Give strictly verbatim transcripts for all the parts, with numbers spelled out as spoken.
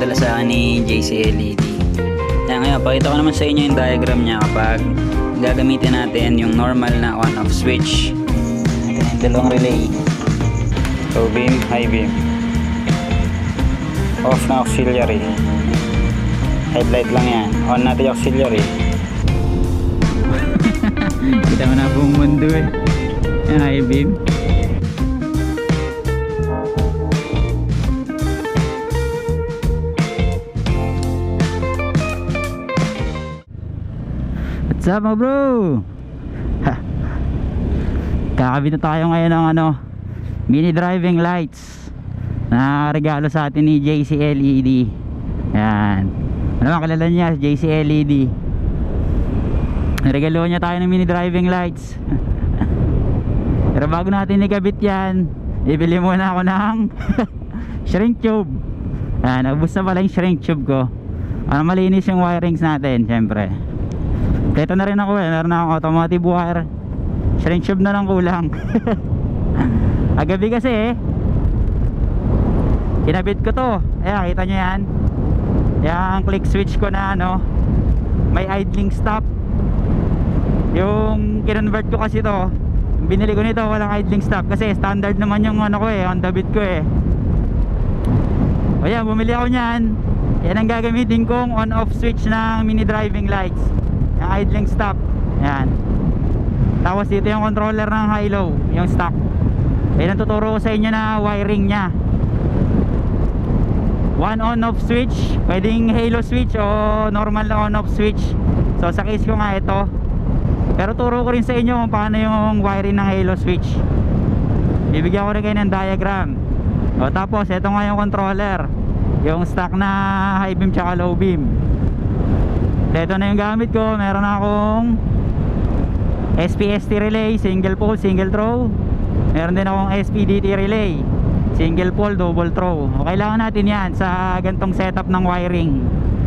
pinadala sa akin ni J C L E D. Kaya ngayon, pakita ko naman sa inyo yung diagram niya kapag gagamitin natin yung normal na on-off switch. Ito yung dalawang relay. Low beam, high beam. Off na auxiliary. Headlight lang yan. On natin yung auxiliary. Kita mo na buong mundo eh. Yan, high beam. What's up mga bro? Ha. Kakabit na tayo ngayon ng ano, mini driving lights na regalo sa atin ni J C L E D. Yan. Ano ba kilala niya? J C L E D. Regalo niya tayo ng mini driving lights. Pero bago natin ikabit yan, ibili muna ako ng shrink tube. Yan, naubos na pala yung shrink tube ko para malinis yung wirings natin. Syempre dito na rin ako eh, meron na akong automotive wire. Shrink tube na lang kulang. Agabi kasi eh kinabit ko to. Ayan, kita nyo yan. Yung click switch ko na ano, may idling stop. Yung kinonvert ko kasi to, binili ko nito walang idling stop kasi standard naman yung ano ko eh, Honda Beat ko eh. O yan, bumili ako nyan. Yan ang gagamitin kong on off switch ng mini driving lights, yung idling stop. Yan. Tapos dito yung controller ng high low, yung stock. Yan ang tuturo ko sa inyo na wiring nya. One on off switch, pwedeng halo switch o normal na on off switch. So sa case ko nga ito, pero turo ko rin sa inyo kung paano yung wiring ng halo switch. Bibigyan ko rin kayo ng diagram. O tapos ito nga yung controller, yung stock na high beam tsaka low beam. Ito na yung gamit ko. Meron akong S P S T relay, single pole, single throw. Meron din akong S P D T relay, single pole, double throw. O, kailangan natin yan sa gantong setup ng wiring.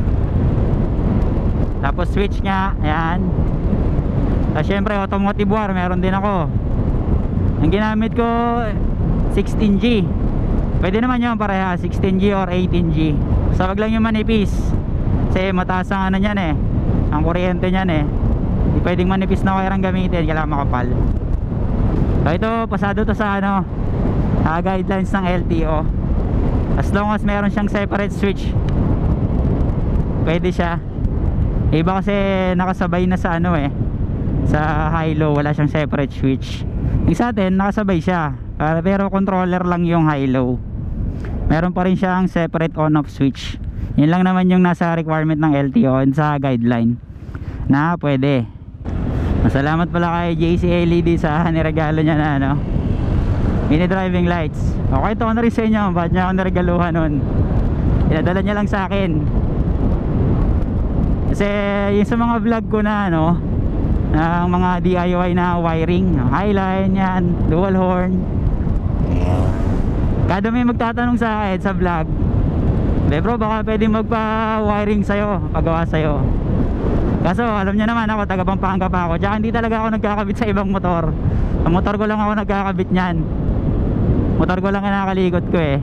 Tapos switch nga, ayan. Tapos syempre automotive wire, meron din ako. Ang ginamit ko sixteen G. Pwede naman yun pareha, sixteen G or eighteen G. So wag lang yung manipis, kasi mataas ang ano nyan eh, ang kuryente nyan eh. Hindi pwedeng manipis na wire ang gamitin, kailangan makapal. So ito, pasado to sa ano, uh, guidelines ng L T O. As long as meron siyang separate switch, pwede siya. Iba kasi nakasabay na sa ano eh, sa high low wala siyang separate switch. Yung sa atin nakasabay siya, uh, pero controller lang yung high low. Meron pa rin siyang separate on off switch. Yun lang naman yung nasa requirement ng L T O sa guideline na pwede. Masalamat pala kay J C L E D sa niregalo niya na ano, mini driving lights. Okay, ito na rin sa inyo, ba't niya ako niregaluhan nun. Pinadala niya lang sa akin kasi yung sa mga vlog ko na ano, ng mga D I Y na wiring, highline yan, dual horn. Kada may magtatanong sa akin sa vlog, "Be bro, baka pwede magpa-wiring sa'yo, pagawa sa'yo." Kaso alam niya naman ako, taga Pampanga pa ako, tsaka hindi talaga ako nagkakabit sa ibang motor. Sa motor ko lang ako nagkakabit nyan. Motor ko lang kinakalikot ko eh.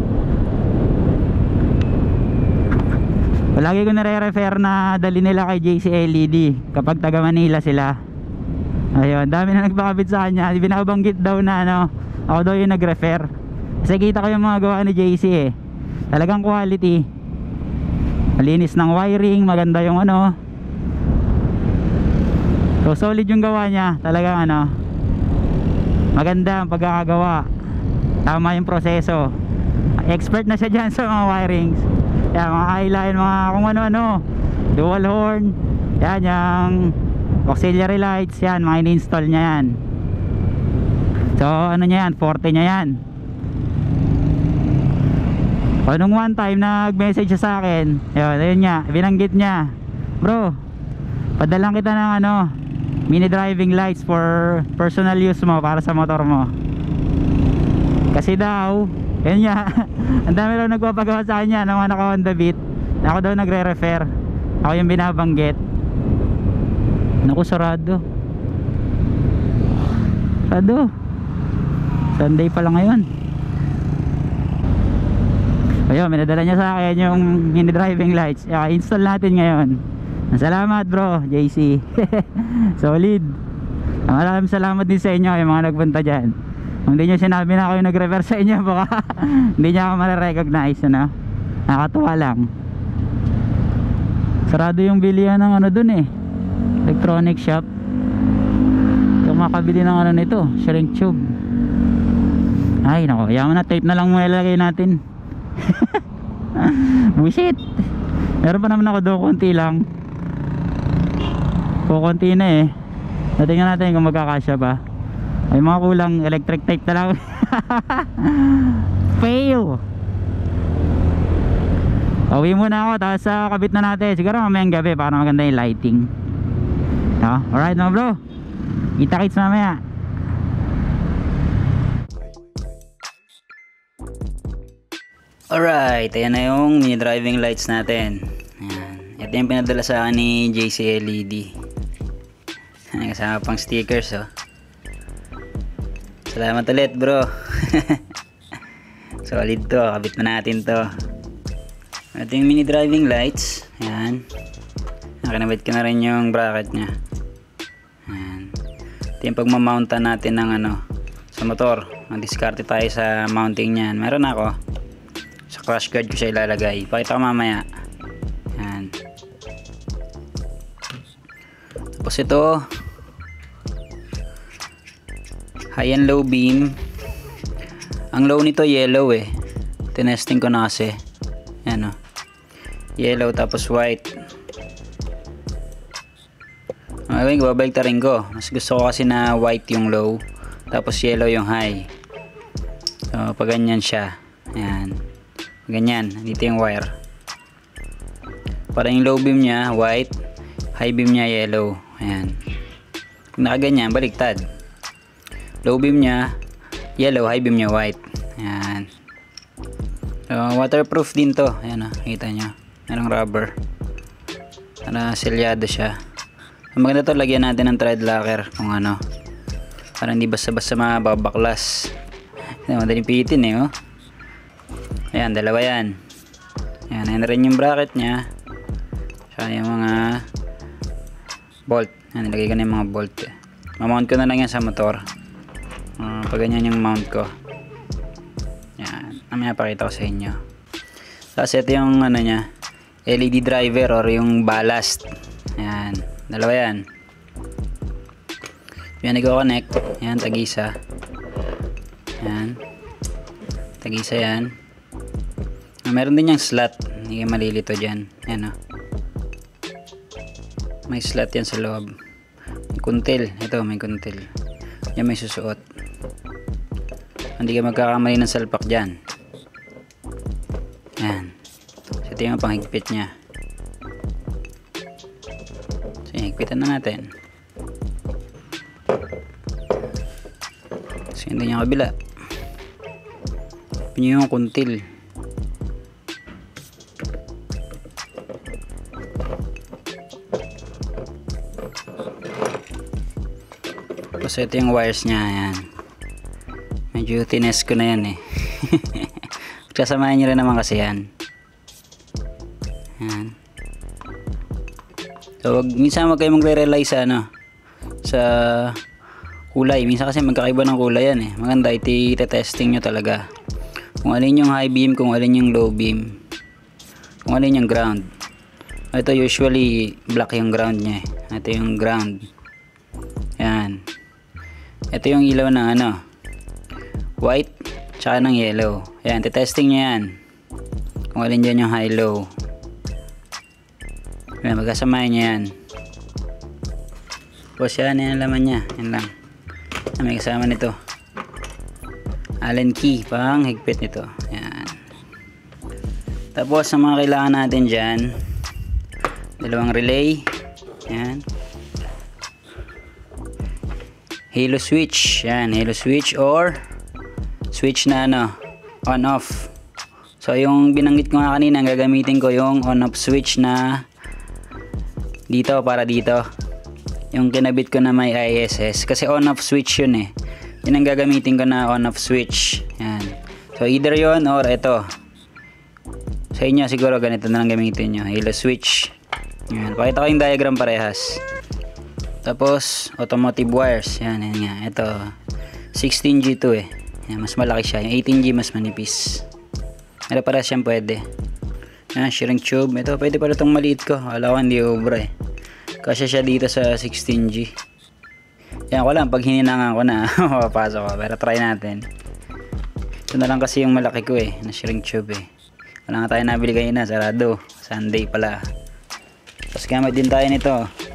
Lagi ko nare-refer na dali nila kay J C L E D kapag taga Manila sila. Ayun, dami na nagpakabit sa kanya. Binabanggit daw na ano, ako daw yung nag-refer. Kasi kita ko yung mga gawa ni J C eh, talagang quality. Malinis ng wiring, maganda yung ano. So solid yung gawa niya, talagang ano, maganda ang pagkakagawa. Tama yung proseso. Expert na siya dyan sa mga wirings. Yan, mga highline, mga kung ano-ano, dual horn, yan, yung auxiliary lights, yan, mga in-install niya yan. So ano niya yan, forte niya yan. O nung one time nag-message siya sa akin, yun, ayun nga, binanggit niya, "Bro, padalang kita ng ano, mini driving lights for personal use mo, para sa motor mo." Kasi daw, yun nga, ang dami daw nagpapagawa sa kanya ng mga naka-Honda Beat. Ako daw nagre-refer, ako yung binabanggit. Naku, sarado. Sarado. Sunday pa lang ngayon. Ayun, minadala niya sa akin yung mini driving lights. Kaya install natin ngayon. Salamat bro, J C. Solid. Maraming salamat din sa inyo yung mga nagpunta dyan. Kung hindi nyo sinabi na ako yung nag-reverse sa inyo, baka hindi nyo ako marirecognize, ano? Nakakatuwa lang. Sarado yung bilihan ng ano dun eh, electronic shop. Kung makabili ng ano nito, shrink tube. Ay nako, yaman na, tape na lang mo ilagay natin. Bullshit. Meron pa naman ako doon, konti lang. Kukunti na eh. Natingnan natin kung magkakasya pa. Ay mga kulang, electric tape na lang. Fail. Uwi muna ako, tapos uh, kabit na natin. Siguro mamayang gabi para maganda yung lighting. No? Alright mga bro, kita kits mamaya. Alright, ayan na yung mini driving lights natin. Ayan. Ito yung pinadala sa akin ni J C L E D. Kasama pang stickers oh. Salamat ulit bro. Solid to, kabit na natin to. Ito yung mini driving lights. Ayan. Nakinabit ko na rin yung bracket nya. Ayan. Ito yung pagmamountan natin ng ano, sa motor. Mag-discarte tayo sa mounting nyan. Meron ako. Sa crash guard ko siya ilalagay. Pakita ko mamaya. Ayan. Tapos ito, high and low beam. Ang low nito yellow eh. Tinesting ko na kasi. Ayan o. Yellow tapos white. Ngayon, babaliktarin ko. Mas gusto ko kasi na white yung low. Tapos yellow yung high. So, pag ganyan siya. Ayan. Ganyan. Dito yung wire. Para yung low beam niya, white. High beam niya, yellow. Ayan. Pag nakaganyan, baliktad. Low beam niya, yellow. High beam niya, white. Ayan. So, waterproof din to. Ayan o. Kita nyo. Merong rubber. Para selyado siya. So, maganda to. Lagyan natin ng thread locker. Kung ano. Para hindi basta-basta mababaklas. Madaling pihitin eh oh. Ayan, dalawa yan. Ayan, ayan na rin yung bracket nya. Saka yung mga bolt. Ayan, nilagay ko na yung mga bolt eh. Mamount ko na lang yan sa motor. Uh, pag ganyan yung mount ko. Ayan, namaya pakita ko sa inyo. Tapos ito yung ano nya, L E D driver or yung ballast. Ayan, dalawa yan. Yan, nag-connect. Ayan, tag-isa. Ayan, tag-isa yan. Ah, meron din yung slot. Hindi kayo malilito dyan. Ayan o. May slot yan sa loob. May kuntil. Ito, may kuntil. Yan may susuot. Hindi kayo magkakamali ng salpak dyan. Ayan. So, ito yung panghigpit nya. So, higpitan na natin. So, yun din yung kabila. Yun yung kuntil. Tapos ito yung wires nya. Ayan. Medyo tines ko na yan eh. Kasamahan nyo rin naman kasi yan. Ayan. So wag, minsan wag kayo magre-rely sa ano, sa kulay. Minsan kasi magkakaiba ng kulay yan eh. Maganda iti-testing nyo talaga kung alin yung high beam, kung alin yung low beam, kung alin yung ground. Ito usually black yung ground nya eh. Ito yung ground. Yan. Ito yung ilaw ng ano, white tsaka ng yellow. Yan, titesting nyo yan kung alin dyan yung high low. Yan, magkasamahin nyo yan. Tapos yan, yan ang laman nya. Yan lang. May kasama nito Allen key, pang higpit nito. Yan. Tapos ang mga kailangan natin dyan, dalawang relay. Yan. Halo switch. Yan, halo switch or switch na ano, on off. So yung binanggit ko nga kanina, gagamitin ko yung on off switch na dito para dito. Yung kinabit ko na may I S S kasi on off switch yun eh. Yun ang gagamitin ko na on off switch. Yan. So either yon or ito. Sa inyo siguro ganito na lang gamitin nyo. Halo switch. Yan. Pakita ko yung diagram parehas. Tapos automotive wires. Yan, yan nga. Ito sixteen G to eh. Yan, mas malaki siya. Yung eighteen G mas manipis. Pero parehas siyang pwede. Yan, shrink tube. Ito pwede pala itong maliit ko. Wala ko hindi obra eh. Kasi siya dito sa sixteen G. Yan ko lang. Pag hininangan ko na mapapasok ko. Pero try natin. Ito na lang kasi yung malaki ko eh. Na shrink tube eh. Wala nga tayo nabili kayo na. Sarado. Sunday pala. Tapos gamit din tayo nito.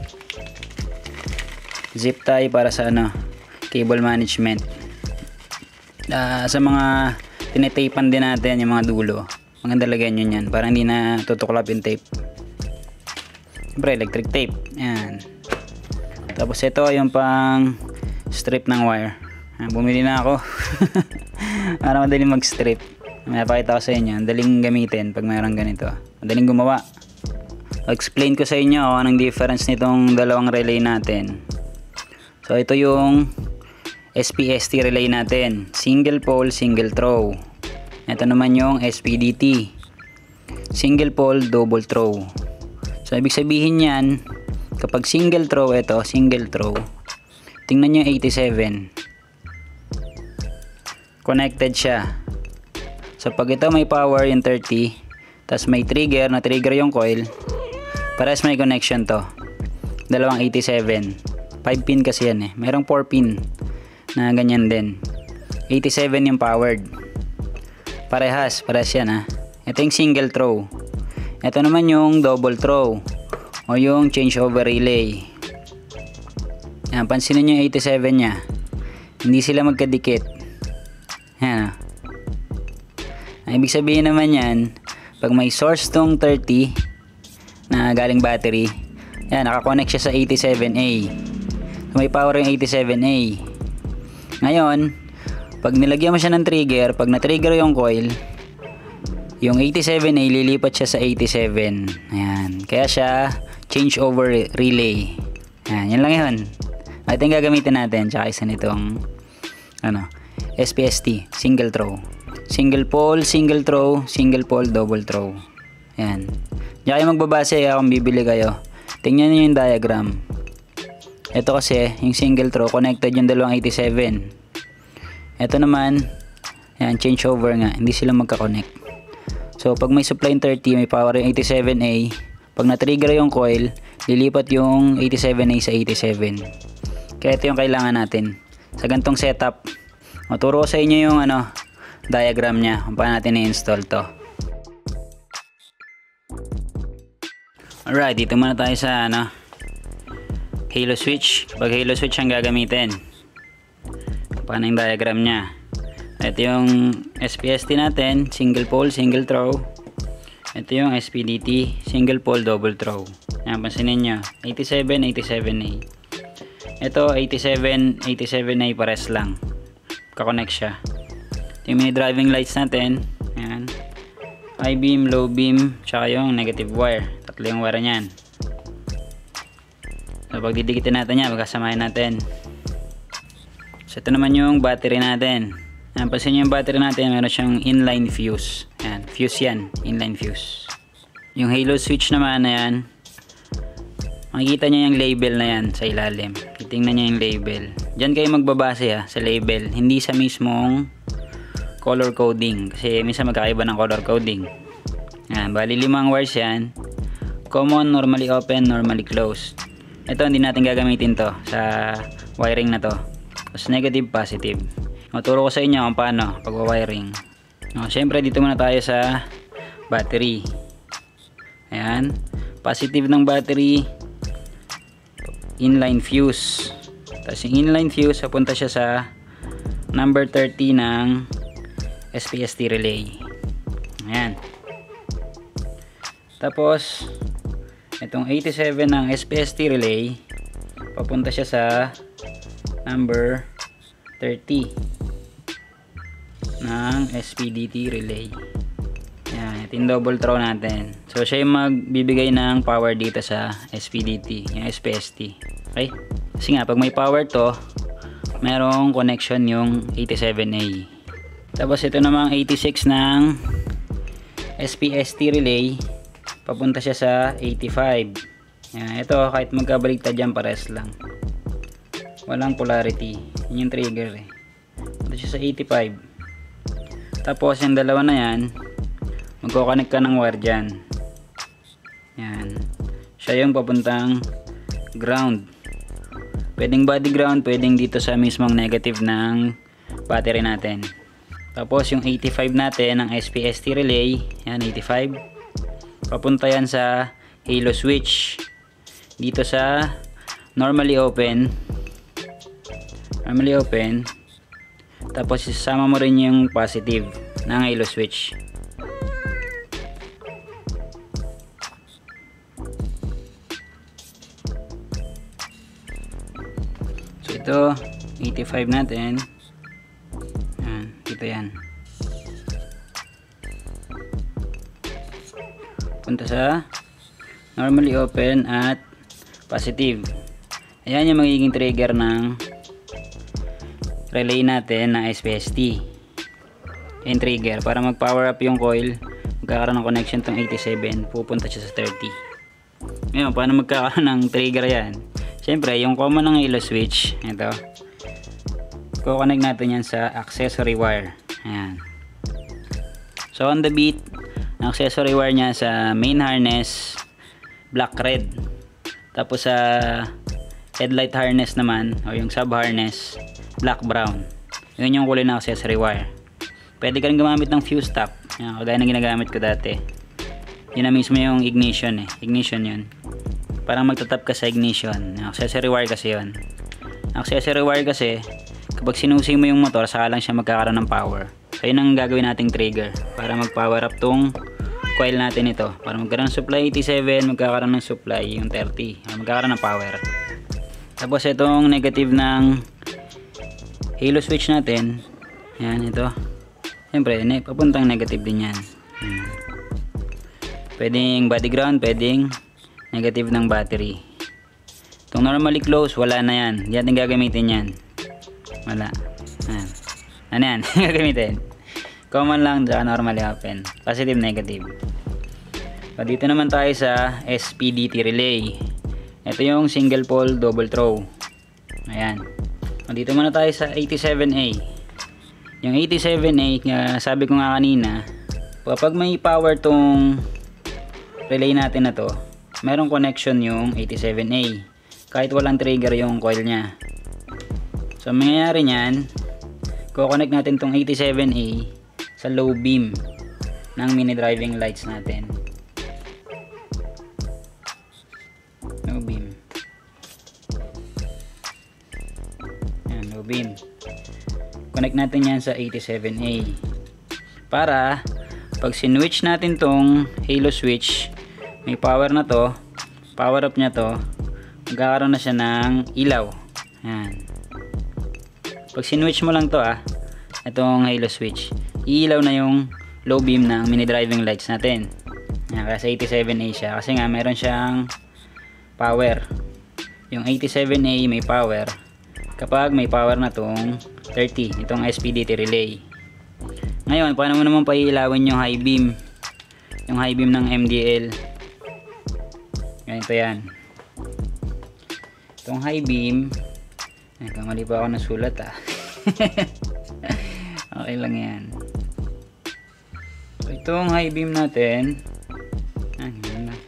Zip tie para sa ano. Cable management. Uh, sa mga tinetapan din natin yung mga dulo. Maganda lagyan nyo yan. Para hindi na tutuklap yung tape. Siyempre electric tape. Yan. Tapos ito yung pang strip ng wire. Bumili na ako. Para madaling mag strip. May napakita ko sa inyo. Madaling gamitin pag mayroong ganito. Madaling gumawa. Explain ko sa inyo kung anong difference nitong dalawang relay natin. So ito yung S P S T relay natin. Single pole, single throw. Ito naman yung S P D T. Single pole, double throw. So ibig sabihin yan, kapag single throw, ito single throw. Tingnan nyo eighty-seven. Connected siya. So pag ito may power yung thirty, tas may trigger, na trigger yung coil, parehas may connection to. Dalawang eighty-seven. five pin kasi yan eh. Merong four pin na ganyan din. eighty-seven yung powered. Parehas, parehas yan ha. Ito yung single throw. Ito naman yung double throw o yung changeover relay. Yan, pansinin nyo yung eighty-seven nya. Hindi sila magkadikit. Yan ha. Ang ibig sabihin naman yan, pag may source tong thirty na galing battery, yan, nakakonect siya sa eighty-seven A. May power yung eighty-seven A. Ngayon, pag nilagyan mo siya ng trigger, pag na-trigger yung coil, yung eighty-seven A lilipat siya sa eighty-seven. Ayan. Kaya siya change over relay. Ayan, yan lang yun. Ito yung gagamitin natin. Tsaka isa nitong ano, S P S T, single throw. Single pole, single throw, single pole, double throw. Ayan. Diyan kayo magbabase kung bibili kayo. Tingnan niyo yung diagram. Ito kasi, yung single throw, connected yung dalawang eighty-seven. Ito naman, ayan, change over nga. Hindi sila magka-connect. So, pag may supply yung thirty, may power yung eighty-seven A. Pag na-trigger yung coil, lilipat yung eighty-seven A sa eighty-seven. Kaya ito yung kailangan natin. Sa gantong setup, maturo ko sa inyo yung ano, diagram nya, kung paano natin i-install to. Alright, dito muna tayo sa ano, halo switch. Pag halo switch ang gagamitin, paano yung diagram nya. Ito yung S P S T natin, single pole, single throw. Ito yung S P D T, single pole, double throw. Yan, pansinin nyo, eighty-seven, eighty-seven A. Ito, eighty-seven, eighty-seven A, pares lang. Kakonect siya. Ito yung mini driving lights natin. Yan. High beam, low beam, tsaka yung negative wire. Tatlo yung wire niyan. So, pag didikitin natin yan, magkasamahin natin. So, ito naman yung battery natin. Yan, pansin nyo yung battery natin, meron siyang inline fuse. Yan, fuse yan, inline fuse. Yung halo switch naman na yan, makikita nyo yung label na yan sa ilalim. Titingnan nyo yung label. Diyan kayo magbabase ha, sa label, hindi sa mismong color coding. Kasi minsan magkakaiba ng color coding. Yan, bali limang wires yan. Common, normally open, normally closed. Ito, hindi natin gagamitin to sa wiring na to. Tapos negative, positive. Maturo ko sa inyo kung paano pag-wiring. No, syempre, dito muna tayo sa battery. Ayan. Positive ng battery, inline fuse. Tapos yung inline fuse, papunta siya sa number thirty ng S P S T relay. Ayan. Tapos, itong eighty-seven ng S P S T relay, papunta siya sa number thirty ng S P D T relay. Yan, ito yung double throw natin. So, siya yung magbibigay ng power dito sa S P D T, yung S P S T. Okay? Kasi nga, pag may power to, merong connection yung eighty-seven A. Tapos, ito namang eighty-six ng S P S T relay, papunta siya sa eighty-five. Yan, ito kahit magkabaliktad dyan, pares lang. Walang polarity. Yun yung trigger eh. Punta siya sa eighty-five. Tapos yung dalawa na yan, magkoconnect ka ng wire dyan. Yan. Siya yung papuntang ground. Pwedeng body ground, pwedeng dito sa mismong negative ng battery natin. Tapos yung eighty-five natin ng S P S T relay, yan eighty-five. Papunta yan sa halo switch. Dito sa normally open. Normally open. Tapos isasama mo rin yung positive ng halo switch. So ito eighty-five natin. Yan, dito yan. Punta sa normally open at positive. Ayan yung magiging trigger ng relay natin na S P S T. Yung trigger para mag power up yung coil, magkakaroon ng connection tong eighty-seven, pupunta siya sa thirty. Ngayon, paano magkakaroon ng trigger yan? Siyempre, yung common ng halo switch, ito, kukonect natin yan sa accessory wire. Ayan. So on the beat, ang accessory wire niya sa main harness, black red. Tapos sa headlight harness naman, o yung sub harness, black brown. Yun yung kulay ng accessory wire. Pwede ka rin gumamit ng fuse top. Yan, kagaya na ginagamit ko dati. Yun na mismo yung ignition eh. Ignition yun. Parang magtatap ka sa ignition. Yung accessory wire kasi yun. Ang accessory wire kasi, kapag sinusi mo yung motor, saka lang siya magkakaroon ng power. So yun ang gagawin nating trigger para mag power up tong coil natin ito. Para magkaroon ng supply eighty-seven, magkakaroon ng supply yung thirty. Magkakaroon ng power. Tapos itong negative ng halo switch natin, yan ito, siyempre ne papuntang negative din yan. Hmm. Pwedeng body ground, pwedeng negative ng battery. Itong normally close, wala na yan, hindi natin gagamitin yan, wala. Yan. Ano yan? Gagamitin common lang, dyan normally open, positive, negative. So, dito naman tayo sa S P D T relay. Ito yung single pole double throw. Ayan. Dito muna tayo sa eighty-seven A. Yung eighty-seven A, uh, sabi ko nga kanina, kapag may power tong relay natin na to, merong connection yung eighty-seven A. Kahit walang trigger yung coil nya. So, mangyayari nyan, kukonect natin tong eighty-seven A sa low beam ng mini driving lights natin. Low beam. Yan, low beam. Connect natin yan sa eighty-seven A. Para pag sinwitch natin tong halo switch, may power na to, power up nya to, magkakaroon na siya ng ilaw. Yan. Pag sinwitch mo lang to ah, itong halo switch, iilaw na yung low beam ng mini driving lights natin. Yan, kasi eighty-seven A siya. Kasi nga meron siyang power. Yung eighty-seven A may power kapag may power na tong thirty, itong S P D T relay. Ngayon, paano mo naman paiilawin yung high beam? Yung high beam ng M D L. Ganito yan. Itong high beam, ay, kamali pa ako ng sulat ah. Okay lang yan. So, itong high beam natin, ah, yun na.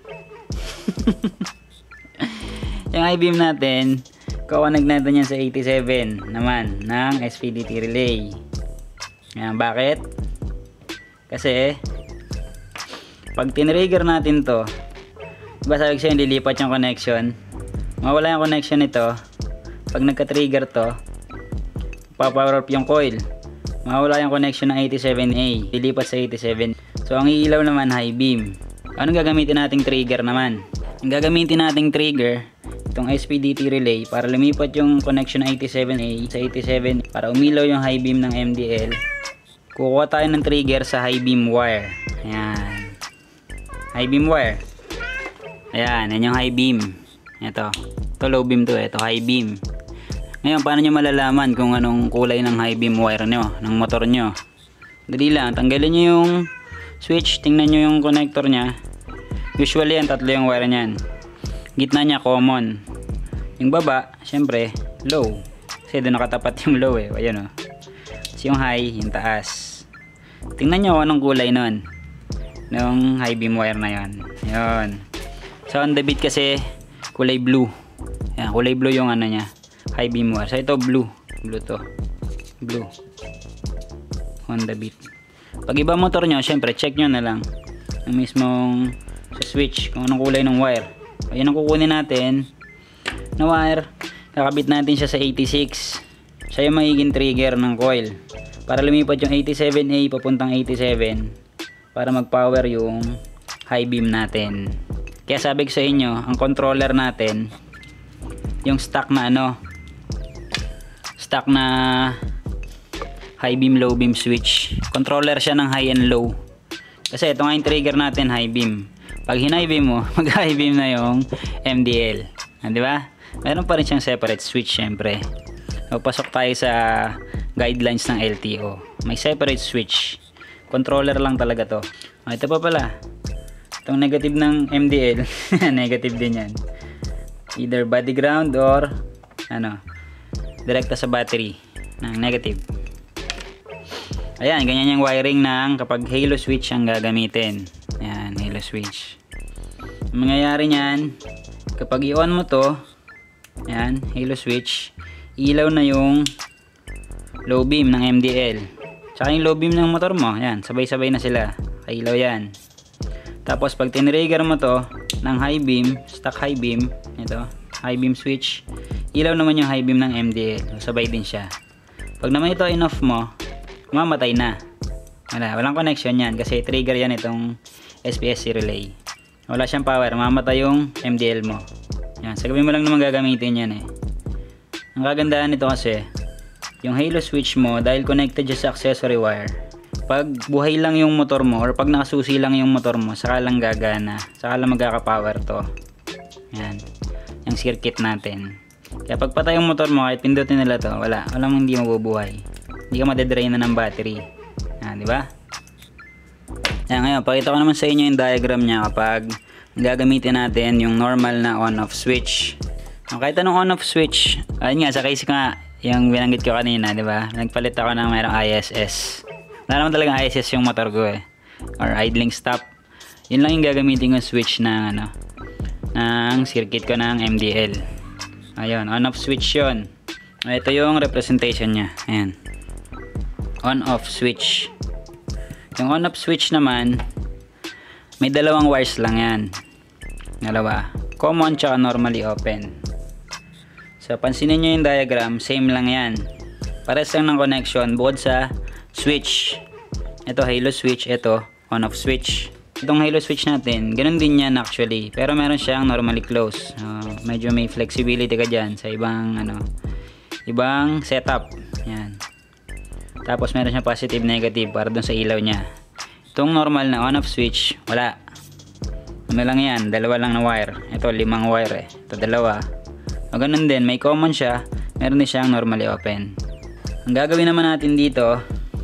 Yung high beam natin, kukonect natin yan sa eighty-seven naman ng S P D T relay. Yan, bakit? Kasi pag tinrigger natin to, diba sabi ko sa'yo lilipat yung connection, mawala yung connection nito. Pag nagka-trigger to, pa-power up yung coil, mawala yung connection ng eighty-seven A, lilipat sa eighty-seven. So ang iilaw naman high beam. Anong gagamitin nating trigger naman? Ang gagamitin nating trigger, itong S P D T relay, para lumipat yung connection ng eighty-seven A sa eighty-seven, para umilaw yung high beam ng M D L. Kukuha tayo ng trigger sa high beam wire. Ayan, high beam wire. Ayan, yan yung high beam. Ito, ito low beam to, ito high beam. Ngayon, paano nyo malalaman kung anong kulay ng high beam wire nyo, ng motor nyo? Dali lang, tanggalin nyo yung switch, tingnan nyo yung connector nya. Usually yan, tatlo yung wire nyan. Gitna nya common. Yung baba, syempre low, kasi doon nakatapat yung low eh. Ayan o. Kasi yung high, yung taas. Tingnan nyo anong kulay nun, nung high beam wire na yon. Yun. So on the bit kasi kulay blue. Yan, kulay blue yung ano nya, high beam wire. So ito blue. Blue to. Blue. On the bit. Pag iba motor nyo, syempre check nyo na lang yung mismong sa switch kung anong kulay ng wire. Ayan ang kukunin natin na wire. Kakabit natin siya sa eighty-six. Siya yung magiging trigger ng coil para lumipat yung eighty-seven A papuntang eighty-seven para mag-power yung high beam natin. Kaya sabi ko sa inyo, ang controller natin yung stock na ano, stock na high beam low beam switch. Controller siya ng high and low. Kasi ito nga yung trigger natin, high beam. Pag high beam mo, mag high beam na yung M D L. Ah, di ba? Meron pa rin siyang separate switch syempre. So, pasok tayo sa guidelines ng L T O. May separate switch. Controller lang talaga to. Oh, ito pa pala. Itong negative ng M D L, negative din yan. Either body ground or ano, direkta sa battery ng negative. Ayan, ganyan yung wiring ng kapag halo switch ang gagamitin. Ayan, halo switch. Ang mangyayari niyan, kapag i-on mo to, ayan, halo switch, ilaw na yung low beam ng M D L. Tsaka yung low beam ng motor mo, ayan, sabay-sabay na sila. Kailaw yan. Tapos pag tinrigger mo to ng high beam, stock high beam, ito, high beam switch, ilaw naman yung high beam ng M D L. So, sabay din siya. Pag naman ito in-off mo, mamatay na. Wala, walang connection yan kasi trigger yan itong S P S C relay. Wala siyang power, mamatay yung M D L mo. Yan, sa gabi mo lang naman gagamitin yan eh. Ang kagandahan nito kasi, yung halo switch mo, dahil connected siya sa accessory wire, pag buhay lang yung motor mo or pag nakasusi lang yung motor mo, saka lang gagana, saka lang magkaka-power to. Yan, yung circuit natin. Kaya pag patay yung motor mo, kahit pindutin nila to, wala, walang hindi mabubuhay. Hindi ka madedrain na ng battery. Yan, di ba? Yan, ngayon, pakita ko naman sa inyo yung diagram niya kapag gagamitin natin yung normal na on-off switch. Kahit anong on-off switch, ayun nga, sa case nga, yung binanggit ko kanina, di ba? Nagpalit ako ng mayroong I S S. Wala naman talagang I S S yung motor ko eh. Or idling stop. Yun lang yung gagamitin ko switch ng ano, ng circuit ko ng M D L. Ayun, on-off switch yun. Ito yung representation niya. Ayan. On-off switch. Yung on-off switch naman, may dalawang wires lang yan. Dalawa. Common tsaka normally open. So, pansinin nyo yung diagram, same lang yan. Pares lang ng connection bukod sa switch. Ito halo switch, ito on-off switch. Itong halo switch natin, ganun din yan actually. Pero meron siyang normally close. Uh, medyo may flexibility ka dyan sa ibang ano, ibang setup. Yan. Tapos meron siyang positive negative para dun sa ilaw niya. Itong normal na on-off switch, wala. Ano lang yan, dalawa lang na wire. Ito limang wire eh. Ito dalawa. O ganun din, may common siya, meron din siyang normally open. Ang gagawin naman natin dito,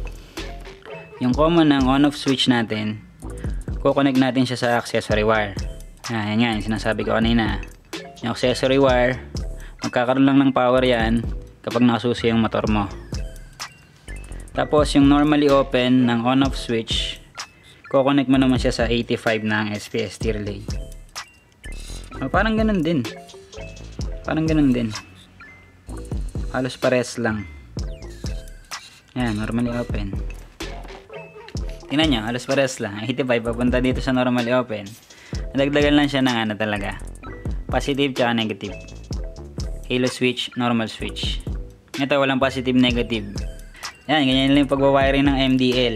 yung common ng on-off switch natin, kukonect natin siya sa accessory wire. Ah, yan nga, yung sinasabi ko kanina. Yung accessory wire, magkakaroon lang ng power yan kapag nakasusi yung motor mo. Tapos yung normally open ng on-off switch, kukonect mo naman siya sa eighty-five ng S P S C relay. O, parang ganun din. Parang ganun din. Halos pares lang. Yan, normally open. Tingnan nyo, halos pares lang. eighty-five papunta dito sa normally open. Nadagdagan lang siya ng ano talaga. Positive tsaka negative. Halo switch, normal switch. Ito, walang positive, negative. Yan, ganyan lang yung pagwawiring ng M D L.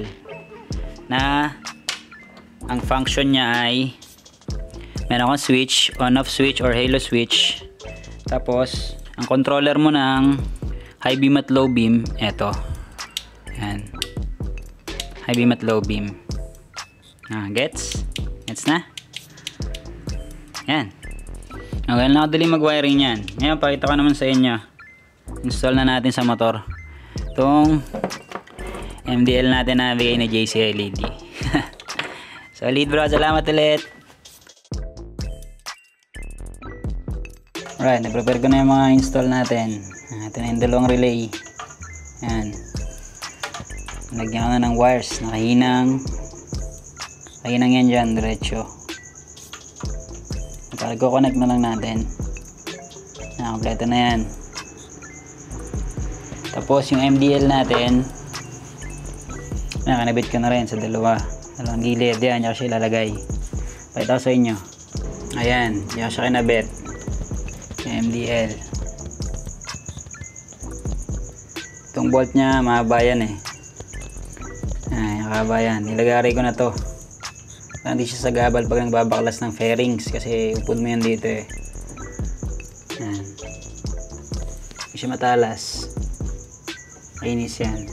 Na ang function niya ay meron kang switch, on-off switch or halo switch. Tapos, ang controller mo ng high beam at low beam, eto. Yan. High beam at low beam. Ah, gets? Gets na? Yan. Okay, nakadali mag-wiring yan. Ngayon, pakita ko naman sa inyo. Install na natin sa motor itong M D L natin na bigay na J C L E D. Solid bro, salamat ulit. Alright, na-prepare ko na yung mga install natin. Ito na yung dalawang relay. Ayan. Lagyan ko na ng wires. Nakahinang. Nakahinang yan dyan, diretso. Para ko-connect na lang natin. Nakakompleto na yan. Tapos yung M D L natin, nakanabit ko na rin sa dalawa. Dalawang gilid. Yan, yan siya ilalagay. Pakita ko sa inyo. Ayan, yan siya kinabit. M D L. Itong bolt nya mahaba yan eh. Ay, mahaba yan. Nilagay ko na to. Hindi siya sagabal pag nagbabaklas ng fairings kasi upod mo yan dito eh. Ayan. Hindi siya matalas. Inis yan.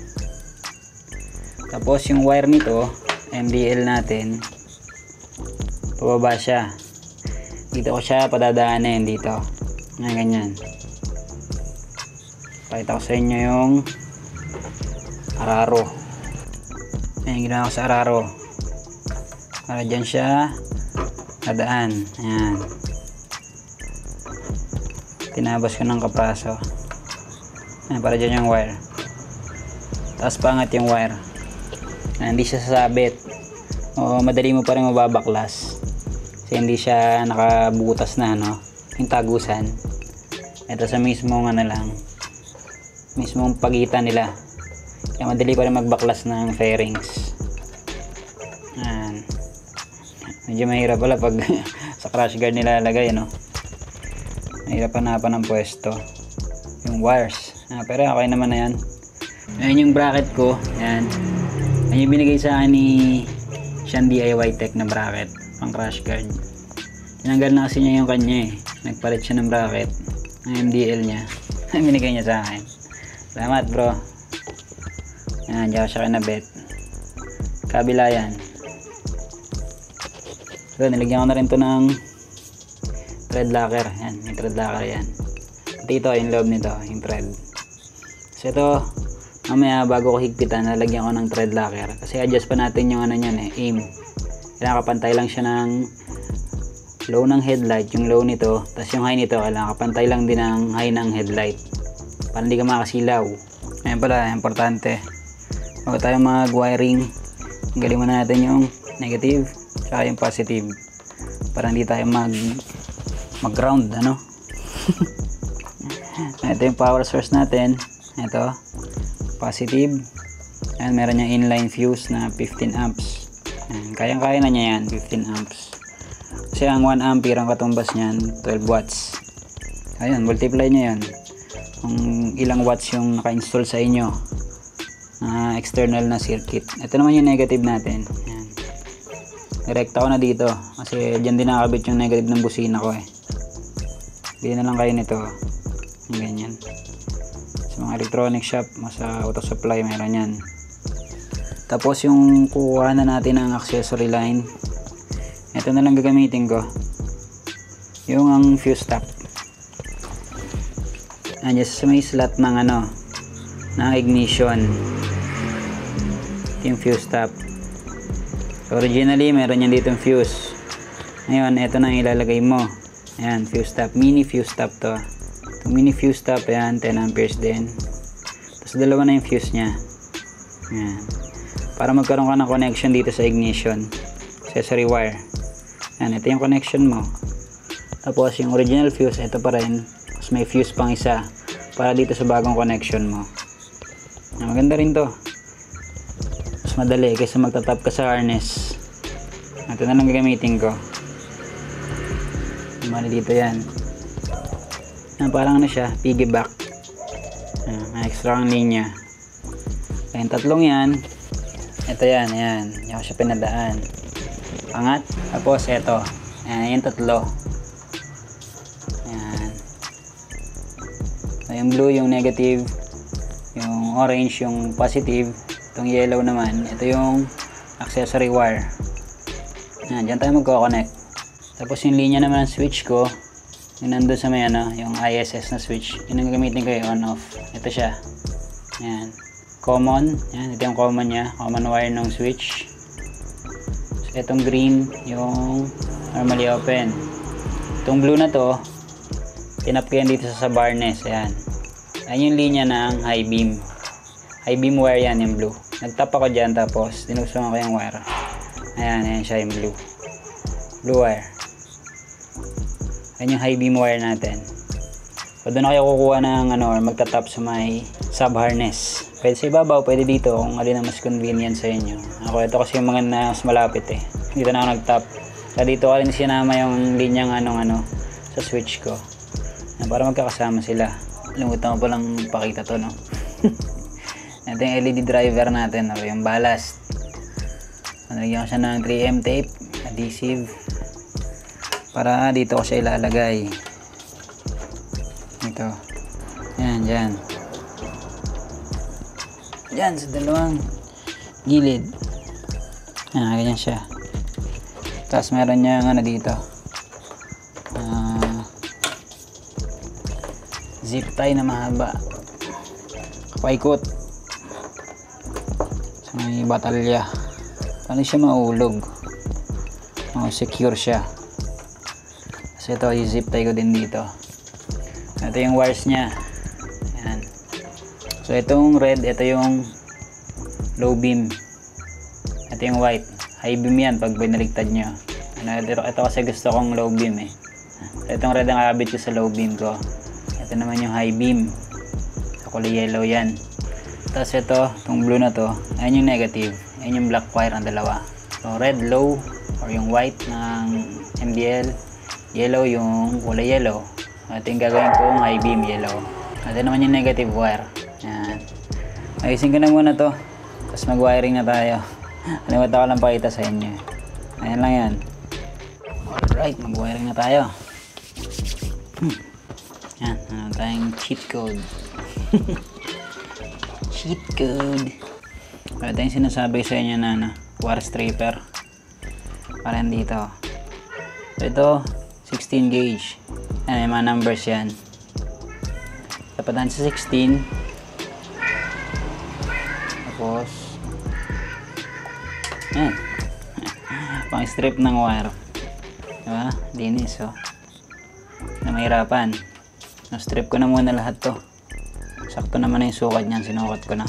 Tapos yung wire nito, M D L natin, pababa siya. Dito ko siya padadaanin dito. Ngayon ganyan. Pakita ko sa inyo yung araro. Ayan, ginawa ko sa araro. Para dyan siya nadaan. Ayan. Tinabas ko ng kapraso. Ayan, para dyan yung wire. Tapos pangat yung wire. Ayan, hindi siya sasabit. O madali mo pa rin mababaklas. Kasi hindi siya nakabutas na, no? Yung tagusan. Ito sa mismong ano lang. Mismong pagitan nila. Kaya madali pa rin magbaklas ng fairings. Ayan. Medyo mahirap pala pag sa crash guard nilalagay, no? Mahirap hanapan ng pwesto yung wires. Ah, pero okay naman na yan. Ayan yung bracket ko. Ayan. Ayan yung binigay sa akin ni Sean D I Y Tech na bracket pang crash guard. Tinanggal na kasi niya yung kanya eh. Nagpalit siya ng bracket ng M D L niya. Binigay niya sa akin. Salamat bro. Ayan, diyan siya kinabit. Kabila yan. So, nilagyan ko na rin to ng thread locker. Ayan, may thread locker yan. Ito, yung loob nito, yung thread. So ito, mamaya bago ko higpitan, nalagyan ko ng thread locker. Kasi adjust pa natin yung ano nyan eh, aim. Kailangan kapantay lang siya ng low ng headlight, yung low nito. Tapos yung high nito, kailangan kapantay lang din ng high ng headlight. Para hindi ka makasilaw. Ayan pala, importante. Bago tayo mag-wiring, tanggalin muna natin yung negative tsaka yung positive. Para hindi tayo mag mag-ground, ano? Ito yung power source natin. Ito, positive. Ayan, meron niyang inline fuse na fifteen amps. Ayan, kayang-kaya na niya yan, fifteen amps. Kasi ang one ampere ang katumbas niyan, twelve watts. Ayun, multiply niya yan. Kung ilang watts yung naka-install sa inyo. Uh, external na circuit. Ito naman yung negative natin. Ayan. Direkta ko na dito. Kasi dyan din nakakabit yung negative ng busina ko eh. Bili na lang kayo nito. Yung ganyan. Sa mga electronic shop, sa auto supply, meron yan. Tapos yung kuha na natin ang accessory line. Ito na lang gagamitin ko. Yung ang fuse top. Andiyan sa may slot ng ano, ng ignition. Yung fuse top. So originally, meron yan dito yung fuse. Ngayon, ito na ilalagay mo. Ayan, fuse top. Mini fuse top to. Itong mini fuse top, ayan, ten amperes din. Tapos dalawa na yung fuse nya. Ayan. Para magkaroon ka ng connection dito sa ignition. Accessory wire. Ayan, ito yung connection mo. Tapos yung original fuse, ito pa rin. Tapos may fuse pang isa. Para dito sa bagong connection mo. Ayan, maganda rin to. Mas madali kaysa magtatap ka sa harness. Ito na lang gagamitin ko. Mali dito yan. Ayan, parang ano siya, piggyback. Ayan, may extra ang linya. Ayan, tatlong yan. Ito yan, ayan. Yung siya pinadaan. Angat. Tapos ito. Ayan, yung tatlo. Ayan. So, yung blue, yung negative. Yung orange, yung positive. Itong yellow naman, ito yung accessory wire. Ayan, dyan tayo magko-connect. Tapos yung linya naman ng switch ko, yung nandun sa may ano, yung I S S na switch, yun ang gagamitin ko yung on-off. Ito siya. Ayan. Common. Ayan, ito yung common niya. Common wire ng switch. So Itong green, yung normally open. Itong blue na to, tinap ko yan dito sa barnes. Ayan. Ayan yung linya ng high beam. High beam wire yan, yung blue. Nagtap ako dyan, tapos tinusungan ko yung wire. Ayan, ayan siya yung blue. Blue wire. Ayan yung high beam wire natin. So, doon na kayo kukuha ng ano, or magtatap sa may sub harness. Pwede sa ibabaw, pwede dito, kung alin ang mas convenient sa inyo. Ako, ito kasi yung mga na mas malapit eh. Dito na ako nagtap. So, dito ko rin sinama yung linyang anong ano, sa switch ko. Para magkakasama sila. Limutan ko palang pakita to, no? Ito yung L E D driver natin, no? Yung ballast. Nalagyan ko siya ng three M tape, adhesive. Para dito ko siya ilalagay. Ito. Yan, dyan. Dyan, sa dalawang gilid. Yan, ganyan siya. Tapos meron niya ano dito. Uh, zip tie na mahaba. Paikot. Sa may batalya. Paano siya maulog? Oh, secure siya. Kasi ito, i-zip tie ko din dito. Ito yung wires niya. Ayan. So itong red, ito yung low beam. Ito yung white. High beam yan pag binaligtad nyo. Ito, ito kasi gusto kong low beam eh. So itong red ang kakabit ko sa low beam ko. Ito naman yung high beam. So kulay yellow yan. Tapos ito, itong blue na to, ayan yung negative. Ayan yung black wire ang dalawa. So red low or yung white ng M D L. Yellow yung kulay yellow. So ito yung gagawin kong high beam yellow. Ito naman yung negative wire. Ayan. Ayusin ko na muna to. Tapos mag-wiring na tayo. Alimutan ko lang pakita sa inyo. Ayan lang yan. Alright, mag-wiring na tayo. Hmm. Yan, ano tayong cheat code. Cheat code. Ito yung sinasabi sa inyo na ano, wire stripper. Parang dito. So ito, sixteen gauge. Ayan, yung mga numbers yan. Tapatan sa sixteen. Tapos yan. Pang strip ng wire. Diba? Linis, oh. Na mahirapan. Na-strip ko na muna lahat to. Sakto naman na yung sukat niyan. Sinukat ko na.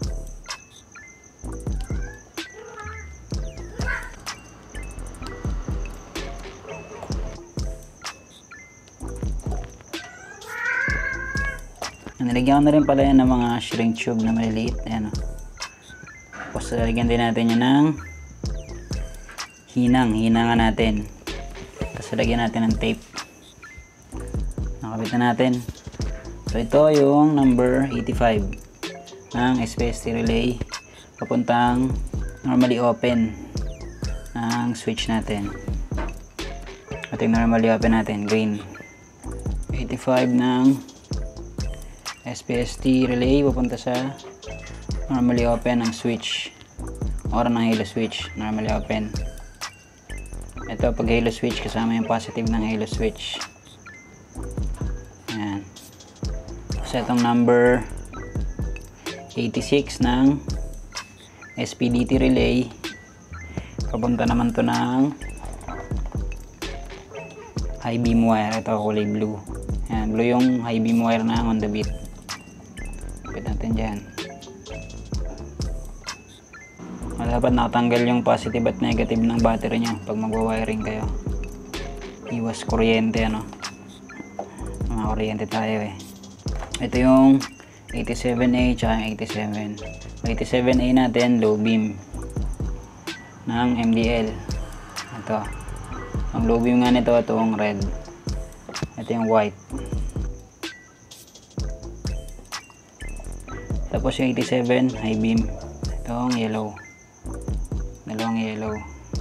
Nilagyan ko na rin pala yan ng mga shrink tube na maliliit. Ayan, oh. Tapos lalagyan din natin yan ng hinang. Hinangan natin. Tapos lagyan natin ng tape. Nakabit na natin. So ito yung number eighty-five ng S P S T relay papuntang normally open ng switch natin. Ito yung normally open natin, green. eighty-five ng S P S T relay papunta sa normally open ng switch or ng halo switch, normally open. Ito pag halo switch kasama yung positive ng halo switch. Ayan. So itong number eighty-six ng S P D T relay papunta naman to ng high beam wire. Ito kulay blue. Ayan, blue yung high beam wire na on the beat. Pwede natin dyan. Dapat nakatanggal yung positive at negative ng battery nyo pag magwa-wiring kayo. Iwas kuryente, ano. Mga kuryente tayo eh. Ito yung eighty-seven A tsaka eighty-seven. eighty-seven A natin low beam ng M D L. Ito. Ang low beam nga nito, itong red. Ito yung white. Tapos yung eighty-seven high beam. Itong yellow. Dalawang yellow.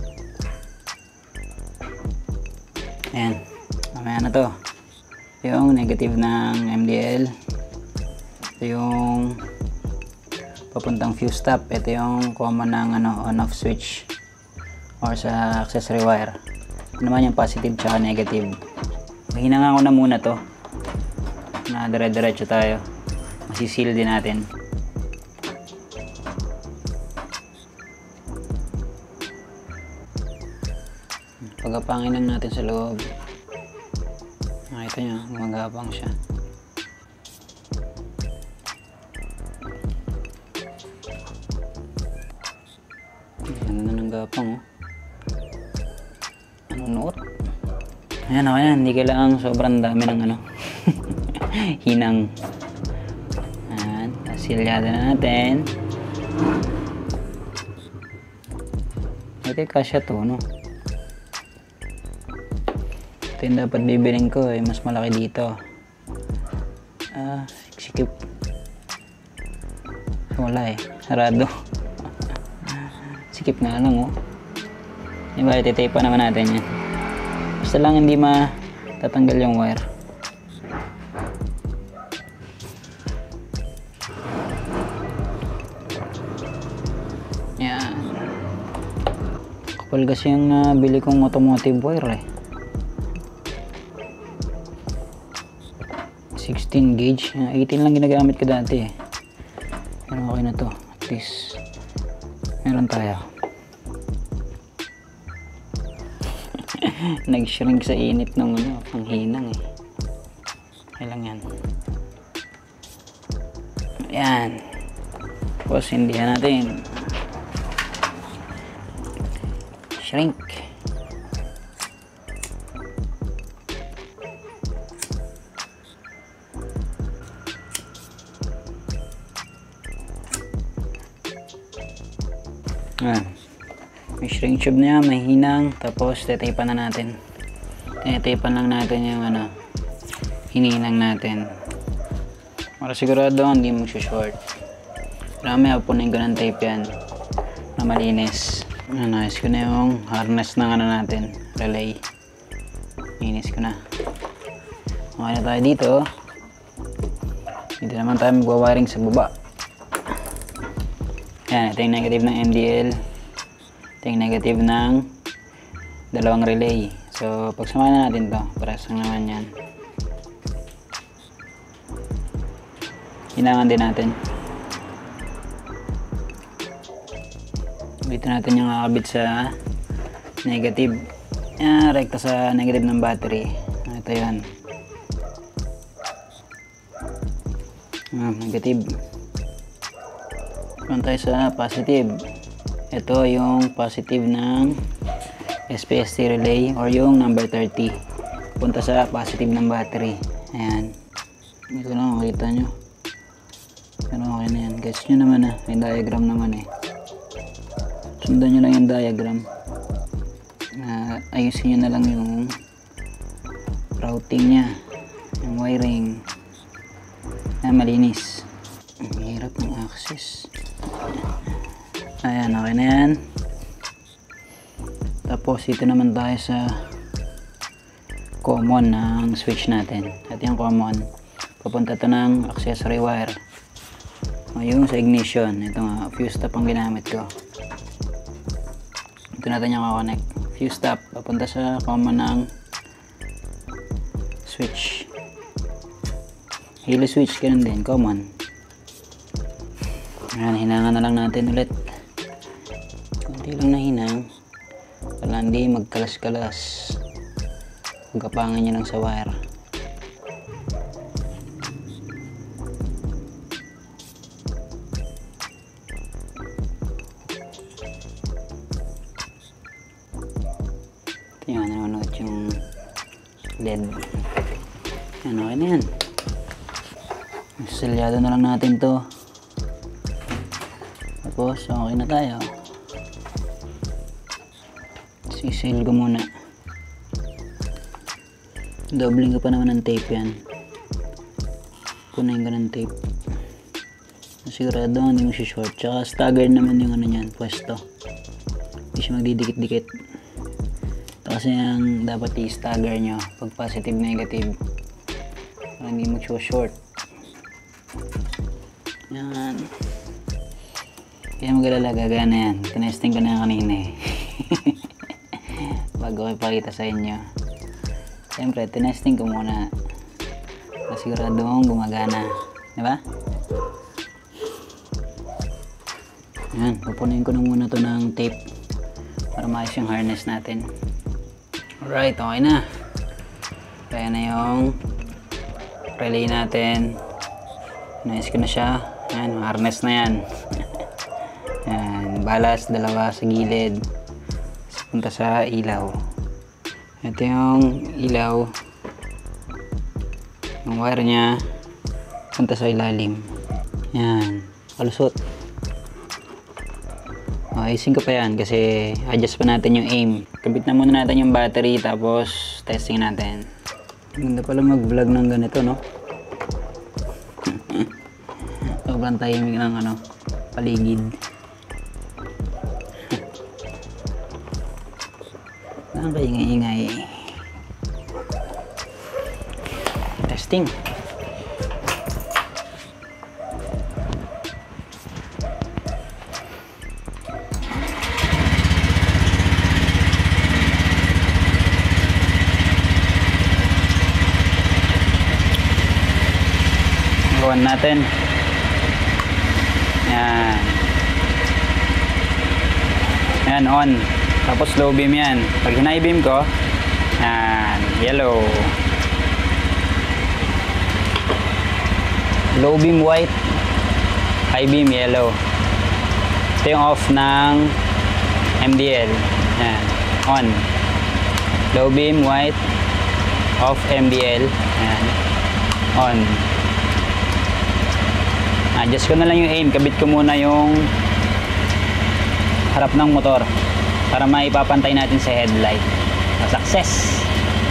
Ayan. Mamaya na to. Yung negative ng M D L. Ito yung papuntang fuse stop. Ito yung common ng ano, on-off switch or sa accessory wire. Ito naman yung positive tsaka negative. Hinangan ko na muna to. Na dire-diretso tayo. Masisil din natin. Pagapangin lang natin sa loob. Nakita nyo, gumagapang siya. Ganda ng gapang, oh. Ano noot? Ayan, okay na. Hindi kailangan sobrang dami ng ano. Hinang. Ayan. Silyado na natin. Ito kasya to, no? Ito yung dapat bibiling ko, eh. Mas malaki dito. Ah, sikip. Wala eh. Sarado. Sikip nga lang, oh. Diba, ititape pa naman natin yan. Basta lang hindi matatanggal yung wire. Yan. Kapal kasi yung uh, bili kong automotive wire eh. sixteen gauge. eighteen lang ginagamit ko dati eh. Pero okay na to. At least meron tayo. Nag-shrink sa init ng ano, ang hinang eh. Okay lang yan. Ayan. Tapos hindihan natin. Shrink. Ayan. May shrink tube niya, may hinang, tapos tetapan na natin. Tetapan lang natin yung ano, hininang natin. Para sigurado hindi mo short. Marami apunin ko ng tape yan na malinis. Nais ko na yung harness ng ano natin, relay. Linis ko na. Okay na tayo dito. Dito naman tayo magwa-wiring sa baba. Yan, ito yung negative ng M D L. Ito yung negative ng dalawang relay. So, pagsamahin na natin to. Parehas lang naman yan. Hinangan din natin. Dito natin yung kakabit sa negative. Yan, rekta sa negative ng battery. Ito yan. Ah, negative. Punta tayo sa positive. Ito yung positive ng S P S T relay or yung number thirty. Punta sa positive ng battery. Ayan. Ito lang, makita nyo. Pero okay na yan. Guys nyo naman ah. May diagram naman eh. Sundan nyo lang yung diagram. Uh, ayusin nyo na lang yung routing nya. Yung wiring. Na malinis. Ang hirap ng access. Ayan, okay na yan. Tapos ito naman tayo sa common ng switch natin. At yung common, papunta to ng accessory wire. O yung sa ignition. Ito nga, fuse stop ang ginamit ko. Ito natin yung kakonect. Fuse stop, papunta sa common ng switch. Hilo switch, ganun din, common. Ayan, hinangan na lang natin ulit. Kunti lang na hinang para hindi magkalas-kalas. Magapangan nyo lang sa wire. Ito yan, nanonood yung L E D. Yan, okay na yan. Silyado na lang natin to. Tapos okay na tayo. Sisil ko muna. Dobling ko pa naman ng tape yan. Punayin ko ng tape. Sigurado hindi mo siya short. Tsaka staggered naman yung ano nyan, pwesto. Hindi siya magdidikit-dikit. Ito kasi yung dapat i-stagger nyo pag positive negative. Para hindi mo siya short. Yan. Kaya mag-alala, gagana yan. Tinesting ko na yan kanina eh. Bago ko ipakita sa inyo. Siyempre, tinesting ko muna. Masiguradong gumagana. Diba? Yan, pupunin ko na muna to ng tape para maayos yung harness natin. Alright, okay na. Kaya na yung relay natin. Nice ko na siya. Yan, harness na yan. Yan, balas, dalawa sa gilid. Punta sa ilaw. Ito yung ilaw. Yung wire niya punta sa ilalim. Yan, kalusot. O, ayusin ko pa yan kasi adjust pa natin yung aim. Kabit na muna natin yung battery tapos testing natin. Ganda pala mag vlog ng ganito, no? Sobrang tahimik ng ano, paligid. Ang kaingay-ingay. Testing. On natin. Yan. Yan, on. Tapos low beam yan. Pag high beam ko, yan, yellow. Low beam white, high beam yellow. Ito yung off ng M D L. Yan, on. Low beam white, off M D L. Yan, on. Adjust ko na lang yung aim. Kabit ko muna yung harap ng motor para maipapantay natin sa headlight. Success!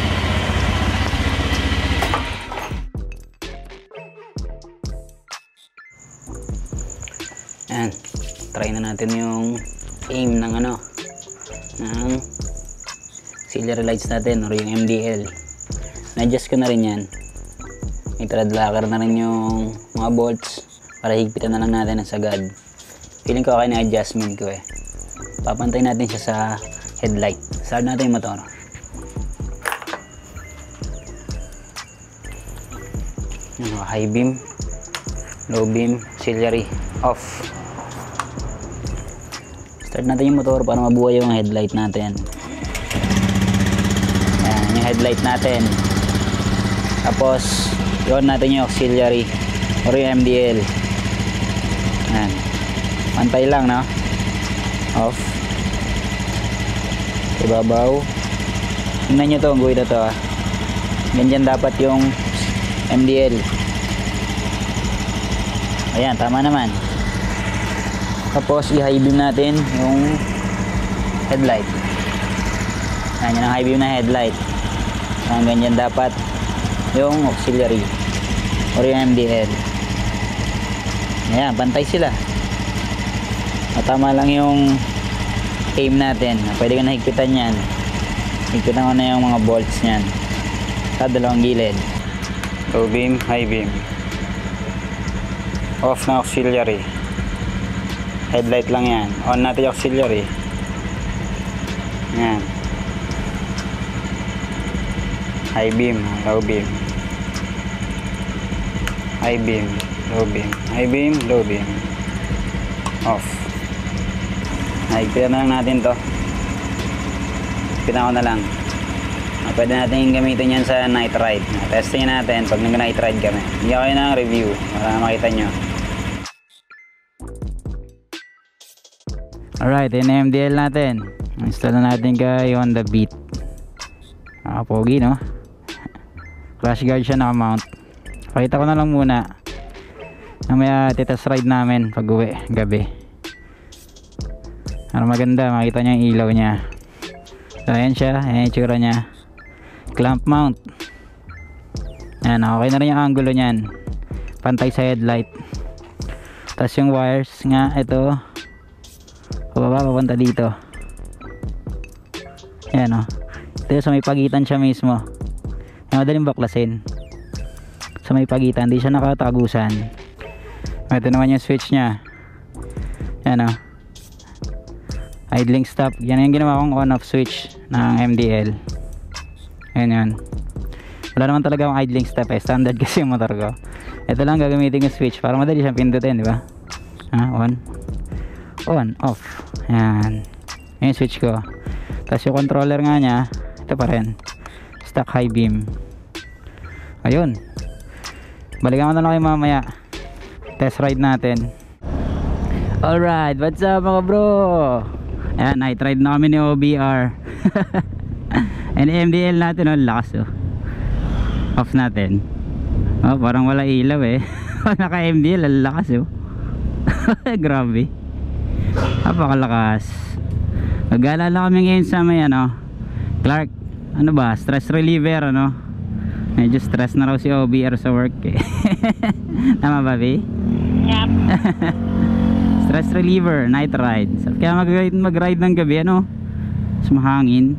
Ayan. Try na natin yung aim ng ano ng auxiliary lights natin or yung M D L. Na-adjust ko na rin yan. May thread locker na rin yung mga bolts para higpitan na lang natin ang sagad. Feeling ko okay na adjustment ko eh. Papantay natin siya sa headlight. Start natin yung motor. Ano, high beam, low beam, auxiliary, off. Start natin yung motor para mabuhay yung headlight natin. Yan, yung headlight natin. Tapos, yun natin yung auxiliary or yung M D L. Yan. Pantay lang, no? Off. Ibabaw. Tingnan nyo to, ang guhit na to, ah. Ganyan dapat yung M D L. Ayan, tama naman. Tapos, i-high beam natin yung headlight. Ayan, yun ang high beam na headlight. Ang ganyan dapat yung auxiliary or yung M D L. Ayan, bantay sila. At tama lang yung aim natin. Pwede ka na higpitan yan. Higpitan ko na yung mga bolts nyan sa dalawang gilid. Low beam, high beam. Off na auxiliary. Headlight lang yan. On natin yung auxiliary. Ayan. High beam, low beam. High beam, low beam. High beam, low beam. Off. Higpitan na lang natin to. Higpitan ko na lang. Pwede natin gamitin yan sa night ride. Testing natin pag nag-night ride kami. Hindi ako ng review para makita nyo. Alright, yun na M D L natin. Install na natin kay Honda Beat. Nakapogi, no? Crash guard siya naka-mount. Pakita ko na lang muna. Namaya titest ride namin pag uwi, gabi. Para maganda, makita nyo yung ilaw niya. So ayan siya, ayan yung tsura niya. Clamp mount. Ayan, okay na rin yung angulo niyan. Pantay sa headlight. Tapos yung wires nga, ito pababa, papunta dito. Ayan o. Ito sa may pagitan siya mismo. Ayan, madaling baklasin. Sa may pagitan, hindi siya nakatagusan. Ito naman yung switch nya. Ayan o. Idling stop. Yan yung ginawa kong on off switch ng M D L. Ayan yan. Wala naman talaga akong idling stop eh. Standard kasi yung motor ko. Ito lang gagamitin yung switch para madali siyang pindutin, di ba? Ha, on. On, off. Ayan. Ayan yung switch ko. Tapos yung controller nga nya, Ito pa rin, stock high beam. Ayun, balikan ko na lang kayo mamaya, test ride natin. Alright, what's up mga bro? Ayan, night ride na kami ni O B R. And M D L natin, oh, lakas oh. Off natin. Oh, parang wala ilaw eh. Naka M D L, ang lakas oh. Grabe, napakalakas. Nagala lang kami ngayon sa may ano, Clark, ano ba, stress reliever ano. Medyo stress na raw si O B R sa work eh. Tama ba, Bi? Yep. Stress reliever, night ride. Kaya mag-ride mag-ride ng gabi ano, mas mahangin.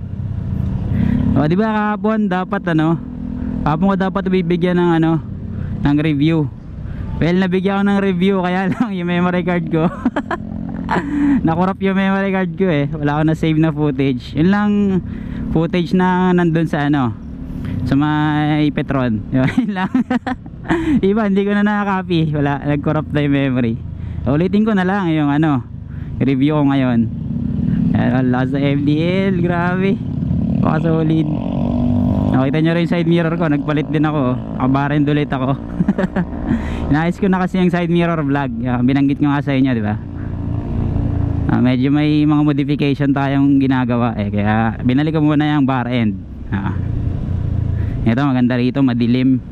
O di ba kahapon dapat ano, kahapon ko dapat bibigyan ng ano, ng review. Well, nabigyan ko ng review, kaya lang yung memory card ko nakurap yung memory card ko eh. Wala ako na save na footage. Yun lang footage na nandun sa ano, sa may Petron. Yun lang. Iba, hindi ko na nakaka-copy. Wala, nag-corrupt na yung memory. Ulitin ko na lang yung ano, review ko ngayon. Wala sa M D L, grabe. Baka solid. Nakita nyo rin yung side mirror ko, nagpalit din ako. Nakabarend ulit ako. Inaayos ko na kasi yung side mirror vlog. Binanggit ko nga sa inyo, di ba? Uh, medyo may mga modification tayong ginagawa eh, kaya binalik ko muna yung bar end. Uh, ito maganda rito, madilim.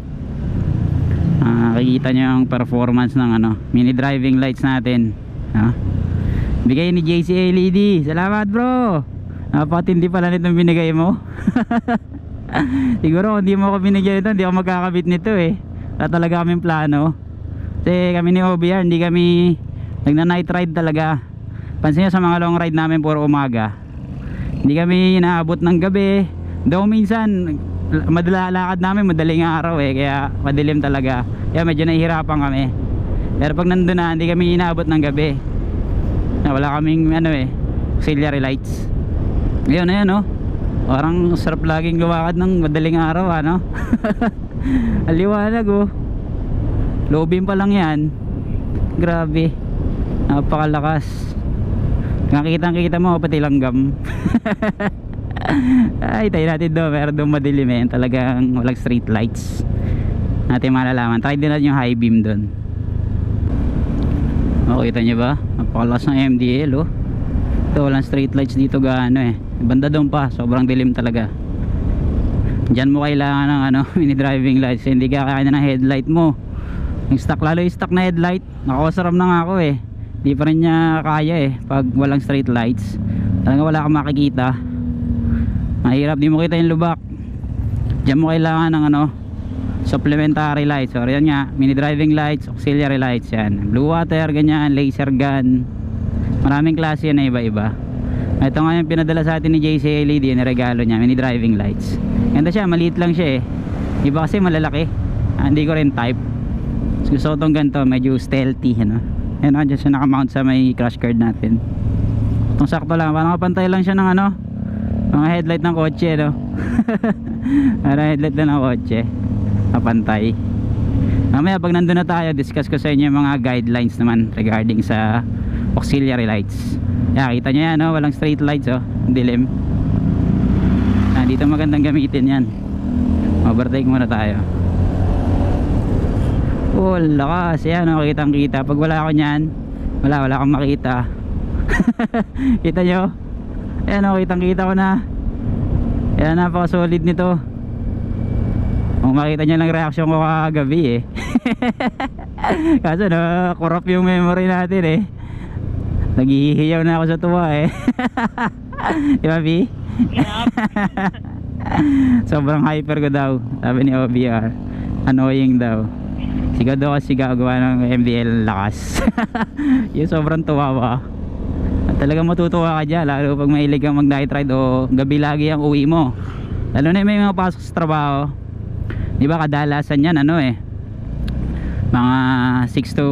Uh, nakikita nyo yung performance ng ano, mini driving lights natin. Uh, bigay ni J C L E D. Salamat bro. Napakatindi pala nitong binigay mo. Siguro kung hindi mo ako binigyan nito, hindi ako magkakabit nito eh. Wala talaga kaming plano. Kasi kami ni O B R, hindi kami nagna night ride talaga. Pansin nyo sa mga long ride namin puro umaga, hindi kami inaabot ng gabi. Daw minsan madalalakad namin madaling araw eh, kaya madilim talaga, kaya medyo nahihirapan kami. Pero pag nandun na, hindi kami inaabot ng gabi na wala kaming ano eh, auxiliary lights. Ngayon na yan oh, parang sarap laging lumakad ng madaling araw ano. Aliwanag oh, low beam pa lang yan. Grabe, napakalakas. Nakikita kita mo pati langgam. Ay, tayo natin doon, meron doon madilim eh, talagang walang street lights. Natin malalaman. Try din natin yung high beam doon. Makita nyo ba? Napakalakas ng M D L oh. Ito, walang street lights dito gaano eh. Banda doon pa, sobrang dilim talaga. Diyan mo kailangan ng ano, mini driving lights. Hindi ka kaya ng headlight mo. Yung stock, lalo yung stock na headlight, nakawasaram na nga ako eh. Di pa rin niya kaya eh pag walang street lights. Talaga wala kang makikita. Mahirap, di mo kita yung lubak. Diyan mo kailangan ng ano, supplementary lights. So yan nga, mini driving lights, auxiliary lights yan. Blue water, ganyan, laser gun. Maraming klase yan na iba-iba. Ito nga yung pinadala sa atin ni J C L E D, yung regalo niya, mini driving lights. Ganda siya, maliit lang siya eh. Iba kasi malalaki. Ah, hindi ko rin type. Gusto ko itong ganito, medyo stealthy ano. Ayan o, dyan siya nakamount sa may crash card natin. Itong sakto lang, parang kapantay lang siya ng ano, mga headlight ng kotse no. Parang headlight na ng kotse, kapantay. Mamaya pag nandun na tayo, discuss ko sa inyo yung mga guidelines naman regarding sa auxiliary lights. Kaya kita nyo yan no, walang straight lights oh, dilim. Ah, dito magandang gamitin yan. Overtake muna tayo. Oh, lakas yan oh, kitang kita. Pag wala ako nyan, wala, wala akong makita. Kita nyo? Ayan oh, kitang kita ko na. Ayan, napaka solid nito. Kung makita nyo lang reaction ko kagabi eh. Kaso no, corrupt yung memory natin eh. Naghihiyaw na ako sa tuwa eh. Di ba B? Yep. Sobrang hyper ko daw, sabi ni O B R. Annoying daw. Sigaw daw kasi sigaw, gawa ng M D L lakas. Yung sobrang tuwa ba. At talagang matutuwa ka dyan, lalo pag mahilig kang mag night ride o gabi lagi ang uwi mo. Lalo na may mga pasok sa trabaho. Di ba kadalasan yan ano eh, mga six to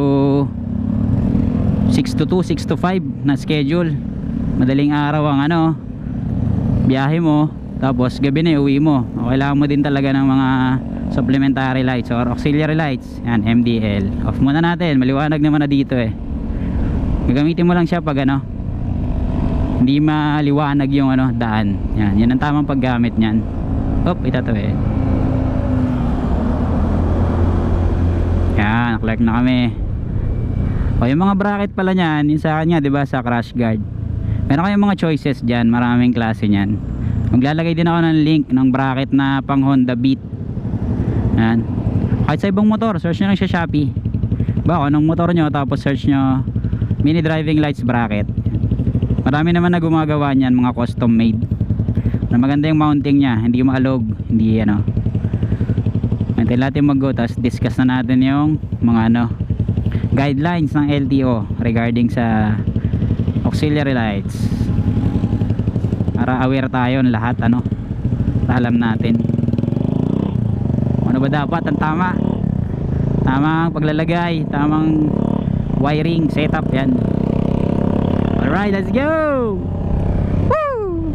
two, six to five na schedule. Madaling araw ang ano, biyahe mo, tapos gabi na uwi mo. O, kailangan mo din talaga ng mga supplementary lights or auxiliary lights. Yan, M D L. Off muna natin, maliwanag naman na dito eh. Gagamitin mo lang siya pag ano, hindi maliwanag yung ano daan. Yan, yan ang tamang paggamit niyan. Hop, itatawid. Yan, clark na kami. O yung mga bracket pala niyan, yung sa kanya, 'di ba, sa crash guard. Meron kayong mga choices diyan, maraming klase niyan. Maglalagay din ako ng link ng bracket na pang Honda Beat. Yan. Kahit sa ibang motor, search nyo lang sa Shopee. Ba, kung anong motor nyo, tapos search nyo mini driving lights bracket. Marami naman na gumagawa niyan, mga custom made. Na maganda yung mounting nya, hindi maalog, hindi ano. Hintayin natin mag-go, tapos discuss na natin yung mga ano guidelines ng L T O regarding sa auxiliary lights, para aware tayo ng lahat, ano, para alam natin ano ba dapat ang tama tamang paglalagay, tamang wiring setup. Yan. Alright, let's go. Woo!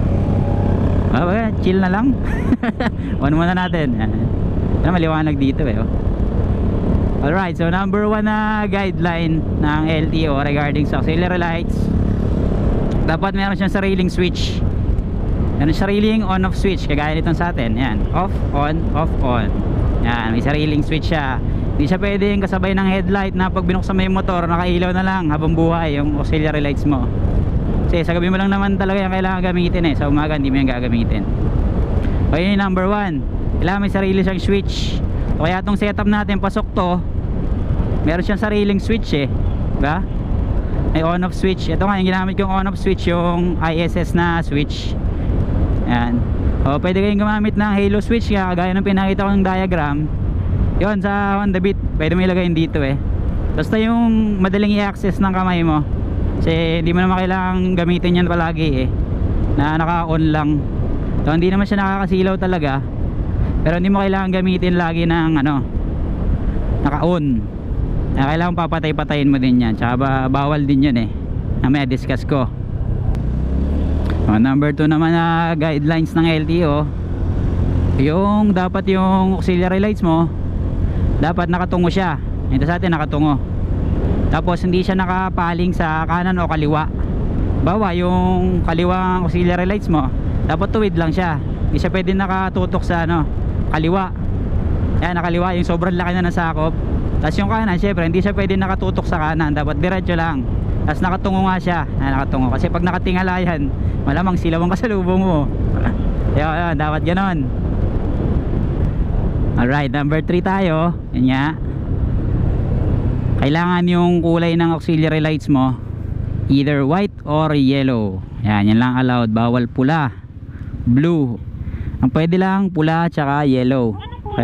Okay, chill na lang. On muna natin. Ano, maliwanag dito eh, oh. Alright, so number one na guideline ng L T O regarding sa auxiliary lights, dapat meron siyang sariling switch. Meron sariling on-off switch, kagaya nitong sa atin. Yan, off, on, off, on. Yan, may sariling switch siya. Hindi siya pwedeng kasabay ng headlight na pag binuksan mo yung motor, nakailaw na lang habang buhay yung auxiliary lights mo. Kasi sa gabi mo lang naman talaga yung kailangan gamitin eh. Sa umaga hindi mo yung gagamitin. Okay, number one, kailangan may sarili siyang switch. O kaya itong setup natin, pasok to, meron siyang sariling switch eh, diba? May on off switch. Ito nga yung ginamit kong on off switch, yung I S S na switch. Yan. O pwede kayong gumamit ng halo switch, kaya gaya ng pinakita ko ng diagram. Yon, sa Honda Beat pwede mo ilagay dito eh. Basta yung madaling i-access ng kamay mo, kasi hindi mo naman kailangang gamitin yan palagi eh, na naka-on lang. So hindi naman siya nakakasilaw talaga, pero hindi mo kailangan gamitin lagi ng ano, naka-on. Kailangan papatay-patayin mo din yan. Tsaka ba, bawal din yun eh, na may discuss ko. So, number two naman na guidelines ng L T O, yung dapat yung auxiliary lights mo, dapat nakatungo siya. Ito sa atin nakatungo. Tapos hindi siya nakapaling sa kanan o kaliwa. Bawa yung kaliwang auxiliary lights mo, dapat tuwid lang siya. Hindi siya pwede nakatutok sa ano, kaliwa. Yan, nakaliwa, yung sobrang laki na nasakop. Tapos yung kanan, syempre hindi siya pwede nakatutok sa kanan, dapat diretso lang. Tapos nakatungo nga siya. Yan, nakatungo. Kasi pag nakatingala yan, malamang silaw ang kasalubong mo. Yan, yan, dapat ganon. Alright, number three tayo. Yan nga, kailangan yung kulay ng auxiliary lights mo either white or yellow. Yan, yan lang allowed. Bawal pula, blue. Ang pwede lang pula tsaka yellow. Okay?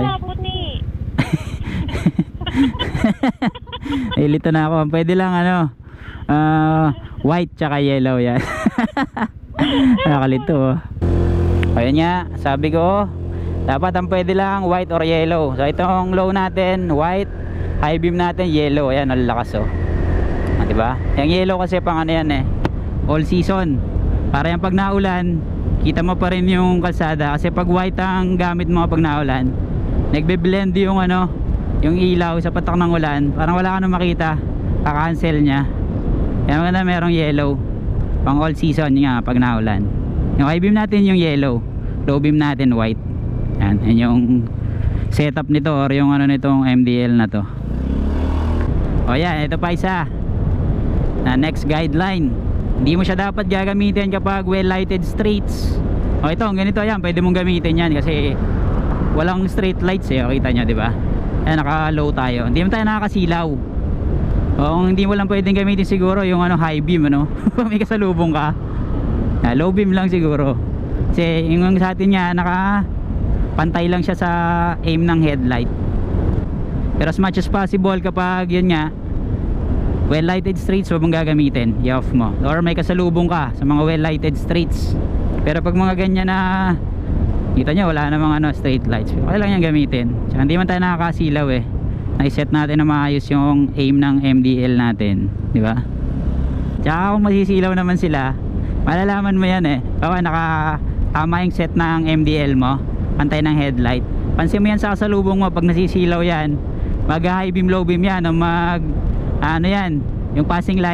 Ilito na ako. Ang pwede lang ano, uh, white tsaka yellow. Yan. Nakalito oh. Ayan nga, sabi ko dapat ang pwede lang white or yellow. So itong low natin white, high beam natin yellow. Ayan, ang lakas oh. Ah, diba? Yung yellow kasi pang ano yan eh, all season. Para yung pag naulan, kita mo pa rin yung kalsada. Kasi pag white ang gamit mo pag naulan, nagbe-blend yung ano, yung ilaw sa patak ng ulan. Parang wala ka nang makita, kakancel nya. Kaya maganda merong yellow, pang all season nga pag naulan. Yung high beam natin yung yellow, low beam natin white. Yan, yan yung setup nito or yung ano nitong M D L na to. O yan, ito pa isa na next guideline. Hindi mo siya dapat gagamitin kapag well lighted streets. O ito, ganito yan, pwede mong gamitin yan kasi walang street lights eh. O kita nyo, diba? Ayan, naka low tayo, hindi mo tayo nakakasilaw. O kung hindi mo lang pwedeng gamitin siguro yung ano, high beam ano. May kasalubong ka, ah, low beam lang siguro. Kasi yung sa atin nga, naka pantay lang siya sa aim ng headlight. Pero as much as possible kapag yun nga, well lighted streets, huwag mong gagamitin, i-off mo. Or may kasalubong ka sa mga well lighted streets. Pero pag mga ganyan na kita nyo wala namang ano, street lights, okay lang yan gamitin. Tsaka hindi man tayo nakakasilaw eh, naiset natin na maayos yung aim ng M D L natin, di ba? Tsaka kung masisilaw naman sila, malalaman mo yan eh. Bawa naka tama yung set ng M D L mo, pantay ng headlight. Pansin mo yan sa kasalubong mo, pag nasisilaw yan, mag high beam low beam yan o mag ano yan, yung passing light,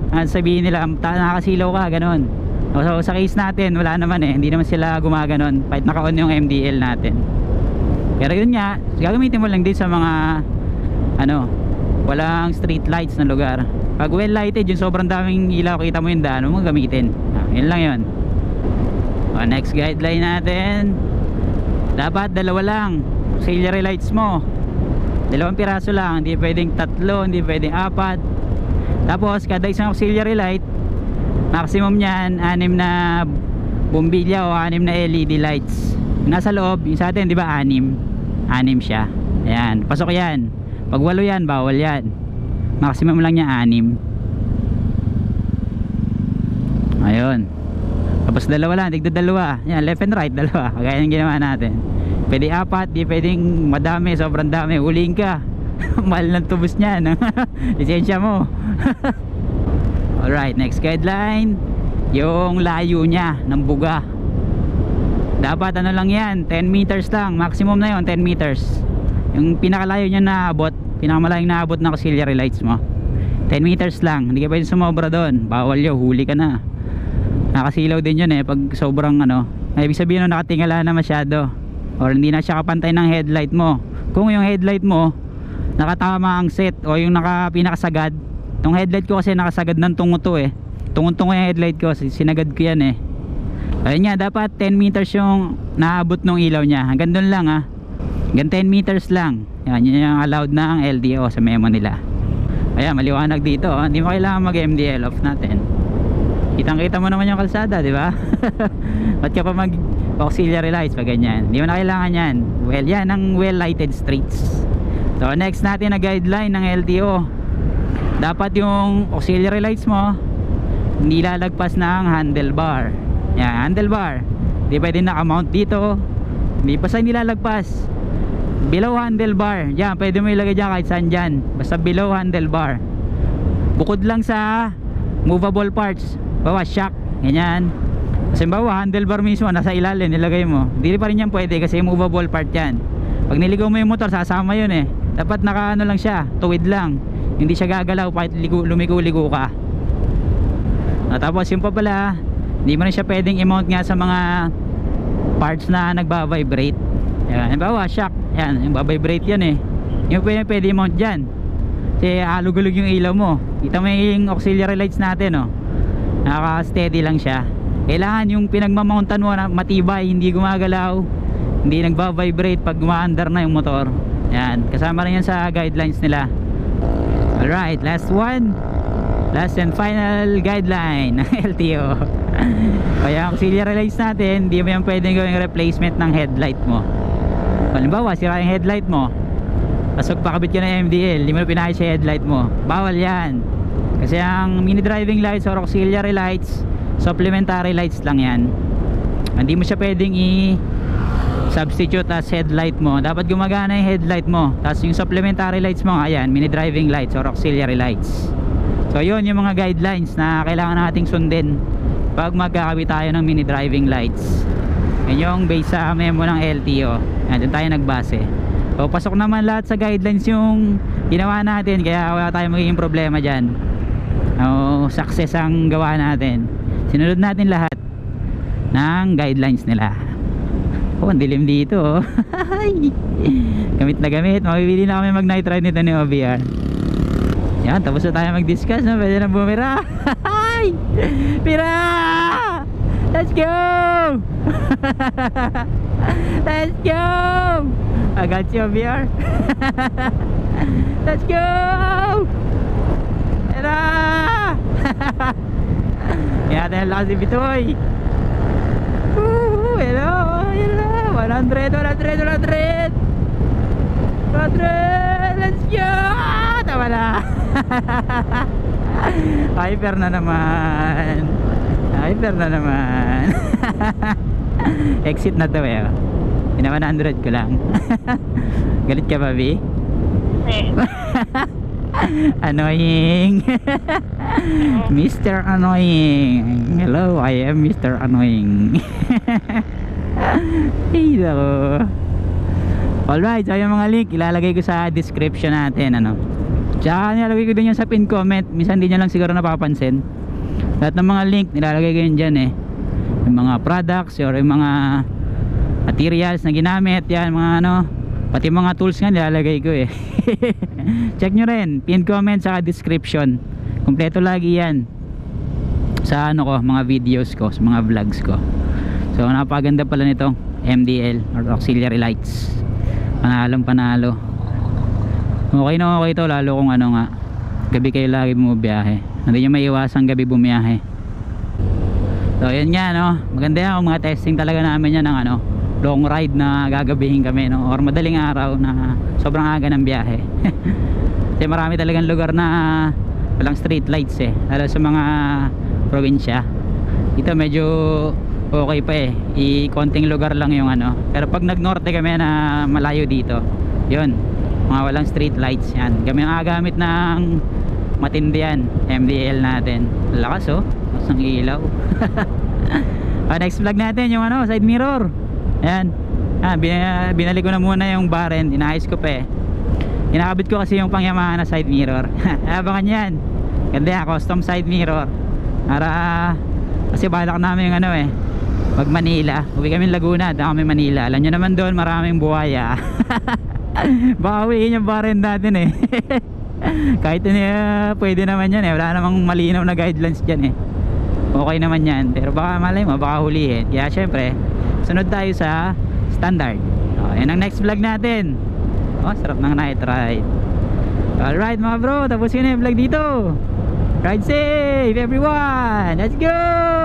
At sabihin nila ta- nakasilaw ka, ganun. So sa case natin wala naman eh, hindi naman sila gumaganon kahit naka-on yung M D L natin. Pero yun nga, gagamitin mo lang din sa mga ano, walang street lights na lugar. Pag well lighted, yung sobrang daming ilaw, kita mo yung daan mo gamitin. Ah, yun lang yun. O, next guideline natin, dapat dalawa lang auxiliary lights mo, dalawang piraso lang, hindi pwedeng tatlo, hindi pwedeng apat. Tapos kada isang auxiliary light, maximum nyan anim na bombilya o anim na L E D lights. Nasa loob, yung sa atin di ba anim, anim siya, ayan, pasok yan. Pag walo yan, bawal yan. Maximum lang niya anim. Ayun. Tapos dalawa lang, tigda dalawa. Yan, left and right, dalawa. Kagaya ng ginawa natin. Pwede apat, di pwedeng madami, sobrang dami. Huling ka. Mahal ng tubos niyan. Lisensya mo. Alright, next guideline. Yung layo niya ng buga. Dapat ano lang yan, ten meters lang. Maximum na yon, ten meters. Yung pinakalayo niya naabot, pinakamalayong naabot ng auxiliary lights mo, ten meters lang. Hindi ka pwede sumobra doon. Bawal yun, huli ka na. Nakasilaw din yun eh pag sobrang ano, ibig sabihin no, nakatingala na masyado or hindi na siya kapantay ng headlight mo. Kung yung headlight mo nakatama ang set o yung naka pinakasagad, tong headlight ko kasi nakasagad ng tungo to eh, tungo-tungo yung headlight ko, sinagad ko yan eh. Ayun nga, dapat ten meters yung naabot ng ilaw niya. Hanggang doon lang ah, hanggang ten meters lang. Yan, yun yung allowed na ang L D O sa memo nila. Ayan, maliwanag dito oh. Hindi mo kailangan mag M D L, off natin. Kitang kita mo naman yung kalsada, di ba? Ba't ka pa mag auxiliary lights pag ganyan? Hindi mo na kailangan yan. Well, yan ang well lighted streets. So next natin na guideline ng L T O, dapat yung auxiliary lights mo hindi lalagpas ng handlebar. Yan, handlebar. Hindi pwede naka-mount dito. Hindi pa sa hindi lalagpas. Below handlebar. Yan, pwede mo ilagay dyan kahit saan dyan. Basta below handlebar. Bukod lang sa movable parts. Bawa shock, ganyan. Kasi bawa handlebar mismo nasa ilalim nilagay mo, hindi pa rin yan pwede kasi movable part yan. Pag niligaw mo yung motor, sasama yun eh. Dapat naka ano lang siya, tuwid lang, hindi siya gagalaw kahit lumiko-liko ka. At tapos yung pa pala, hindi mo na siya pwedeng i-mount nga sa mga parts na nagba-vibrate. Yan, bawa shock, yan, yung ba-vibrate yan eh. Yung pwede, pwede i-mount dyan kasi alugulog yung ilaw mo. Kita mo yung auxiliary lights natin oh, naka-steady lang siya. Kailangan yung pinagmamountan mo na matibay, hindi gumagalaw, hindi nagba-vibrate pag gumaandar na yung motor. Yan, kasama rin yan sa guidelines nila. Alright, last one, last and final guideline ng L T O. Kaya auxiliary lights natin, hindi mo yan pwedeng gawing replacement ng headlight mo. Halimbawa, sira yung headlight mo, pasok pakabit ka ng M D L, hindi mo na pinahit sa headlight mo, bawal yan. Kasi ang mini driving lights or auxiliary lights, supplementary lights lang yan. Hindi mo siya pwedeng i-substitute as headlight mo. Dapat gumagana yung headlight mo, tapos yung supplementary lights mo, ayan, mini driving lights or auxiliary lights. So yun yung mga guidelines na kailangan nating sundin pag magkakabit tayo ng mini driving lights. Yan yung base sa memo ng L T O. Yan, dun tayo nagbase. So pasok naman lahat sa guidelines yung ginawa natin, kaya wala tayong magiging problema dyan. Oh, success ang gawa natin. Sinunod natin lahat ng guidelines nila. Oh, ang dilim dito oh. Gamit na gamit. Mabibili na kami mag night ride nito ni O B R. Yan, tapos na tayo mag-discuss no? Pwede na bumira. Pira! Let's go! Let's go! I got you O B R. Let's go! Tara! Yan natin ang lakas ni Bitoy. Woo! Hello! Hello! one hundred! one hundred! one hundred! one hundred! Let's go! Tama na! Hyper na naman! Hyper na naman! Exit na to eh. Pina one hundred ko lang. Galit ka ba, B? Annoying. Mister Annoying. Hello, I am Mister Annoying. Ay, nako. Alright, so yung mga link ilalagay ko sa description natin, ano. Tsaka nilalagay ko din yan sa pin comment. Minsan di nyo lang siguro napapansin. Lahat ng mga link nilalagay ko yun dyan eh. Yung mga products or yung mga materials na ginamit, yan mga ano, pati mga tools nga nilalagay ko eh. Check nyo rin, pin comment saka description. Kompleto lagi yan sa ano ko, mga videos ko, sa mga vlogs ko. So napaganda pala nitong M D L or auxiliary lights. Panalong panalo. Okay na okay to, lalo kung ano nga gabi kayo lagi bumibiyahe. Hindi nyo maiiwasang gabi bumiyahe. So yun nga no, maganda yan kung mga testing talaga namin yan ng ano, long ride na gagabihin kami no, or madaling araw na sobrang aga ng biyahe. Kasi marami talagang lugar na walang street lights eh, lalo sa mga probinsya. Dito medyo okay pa eh, i konting lugar lang yung ano. Pero pag nag norte kami na malayo dito, yun, mga walang street lights yan. Kami ang agamit ng matindi yan, M D L natin. Lakas oh, lakas ng ilaw. Ah, next vlog natin yung ano, side mirror. Ayan, ah, bin binalik ko na muna yung baren, inayos ko pa eh. Kinakabit ko kasi yung pang Yamaha na side mirror. Abangan yan, ganda yan, custom side mirror. Para kasi balak namin yung ano eh, pag Manila, uwi kami Laguna, dahil kami Manila. Alam nyo naman doon maraming buhaya. Baka uwiin yung baren natin eh. Kahit uh, pwede naman yan eh, wala namang malinaw na guidelines dyan eh. Okay naman yan, pero baka malay mo, baka hulihin. Kaya syempre, sunod tayo sa standard. Oh, yan ang next vlog natin. Oh, sarap ng night ride. Alright mga bro, tapos yun na yung vlog dito. Ride safe everyone, let's go!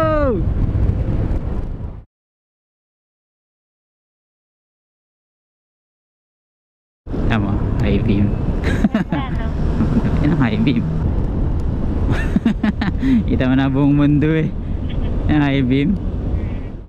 Tama, high beam. Yan ang high beam. Kita mo na buong mundo eh. Yan high beam.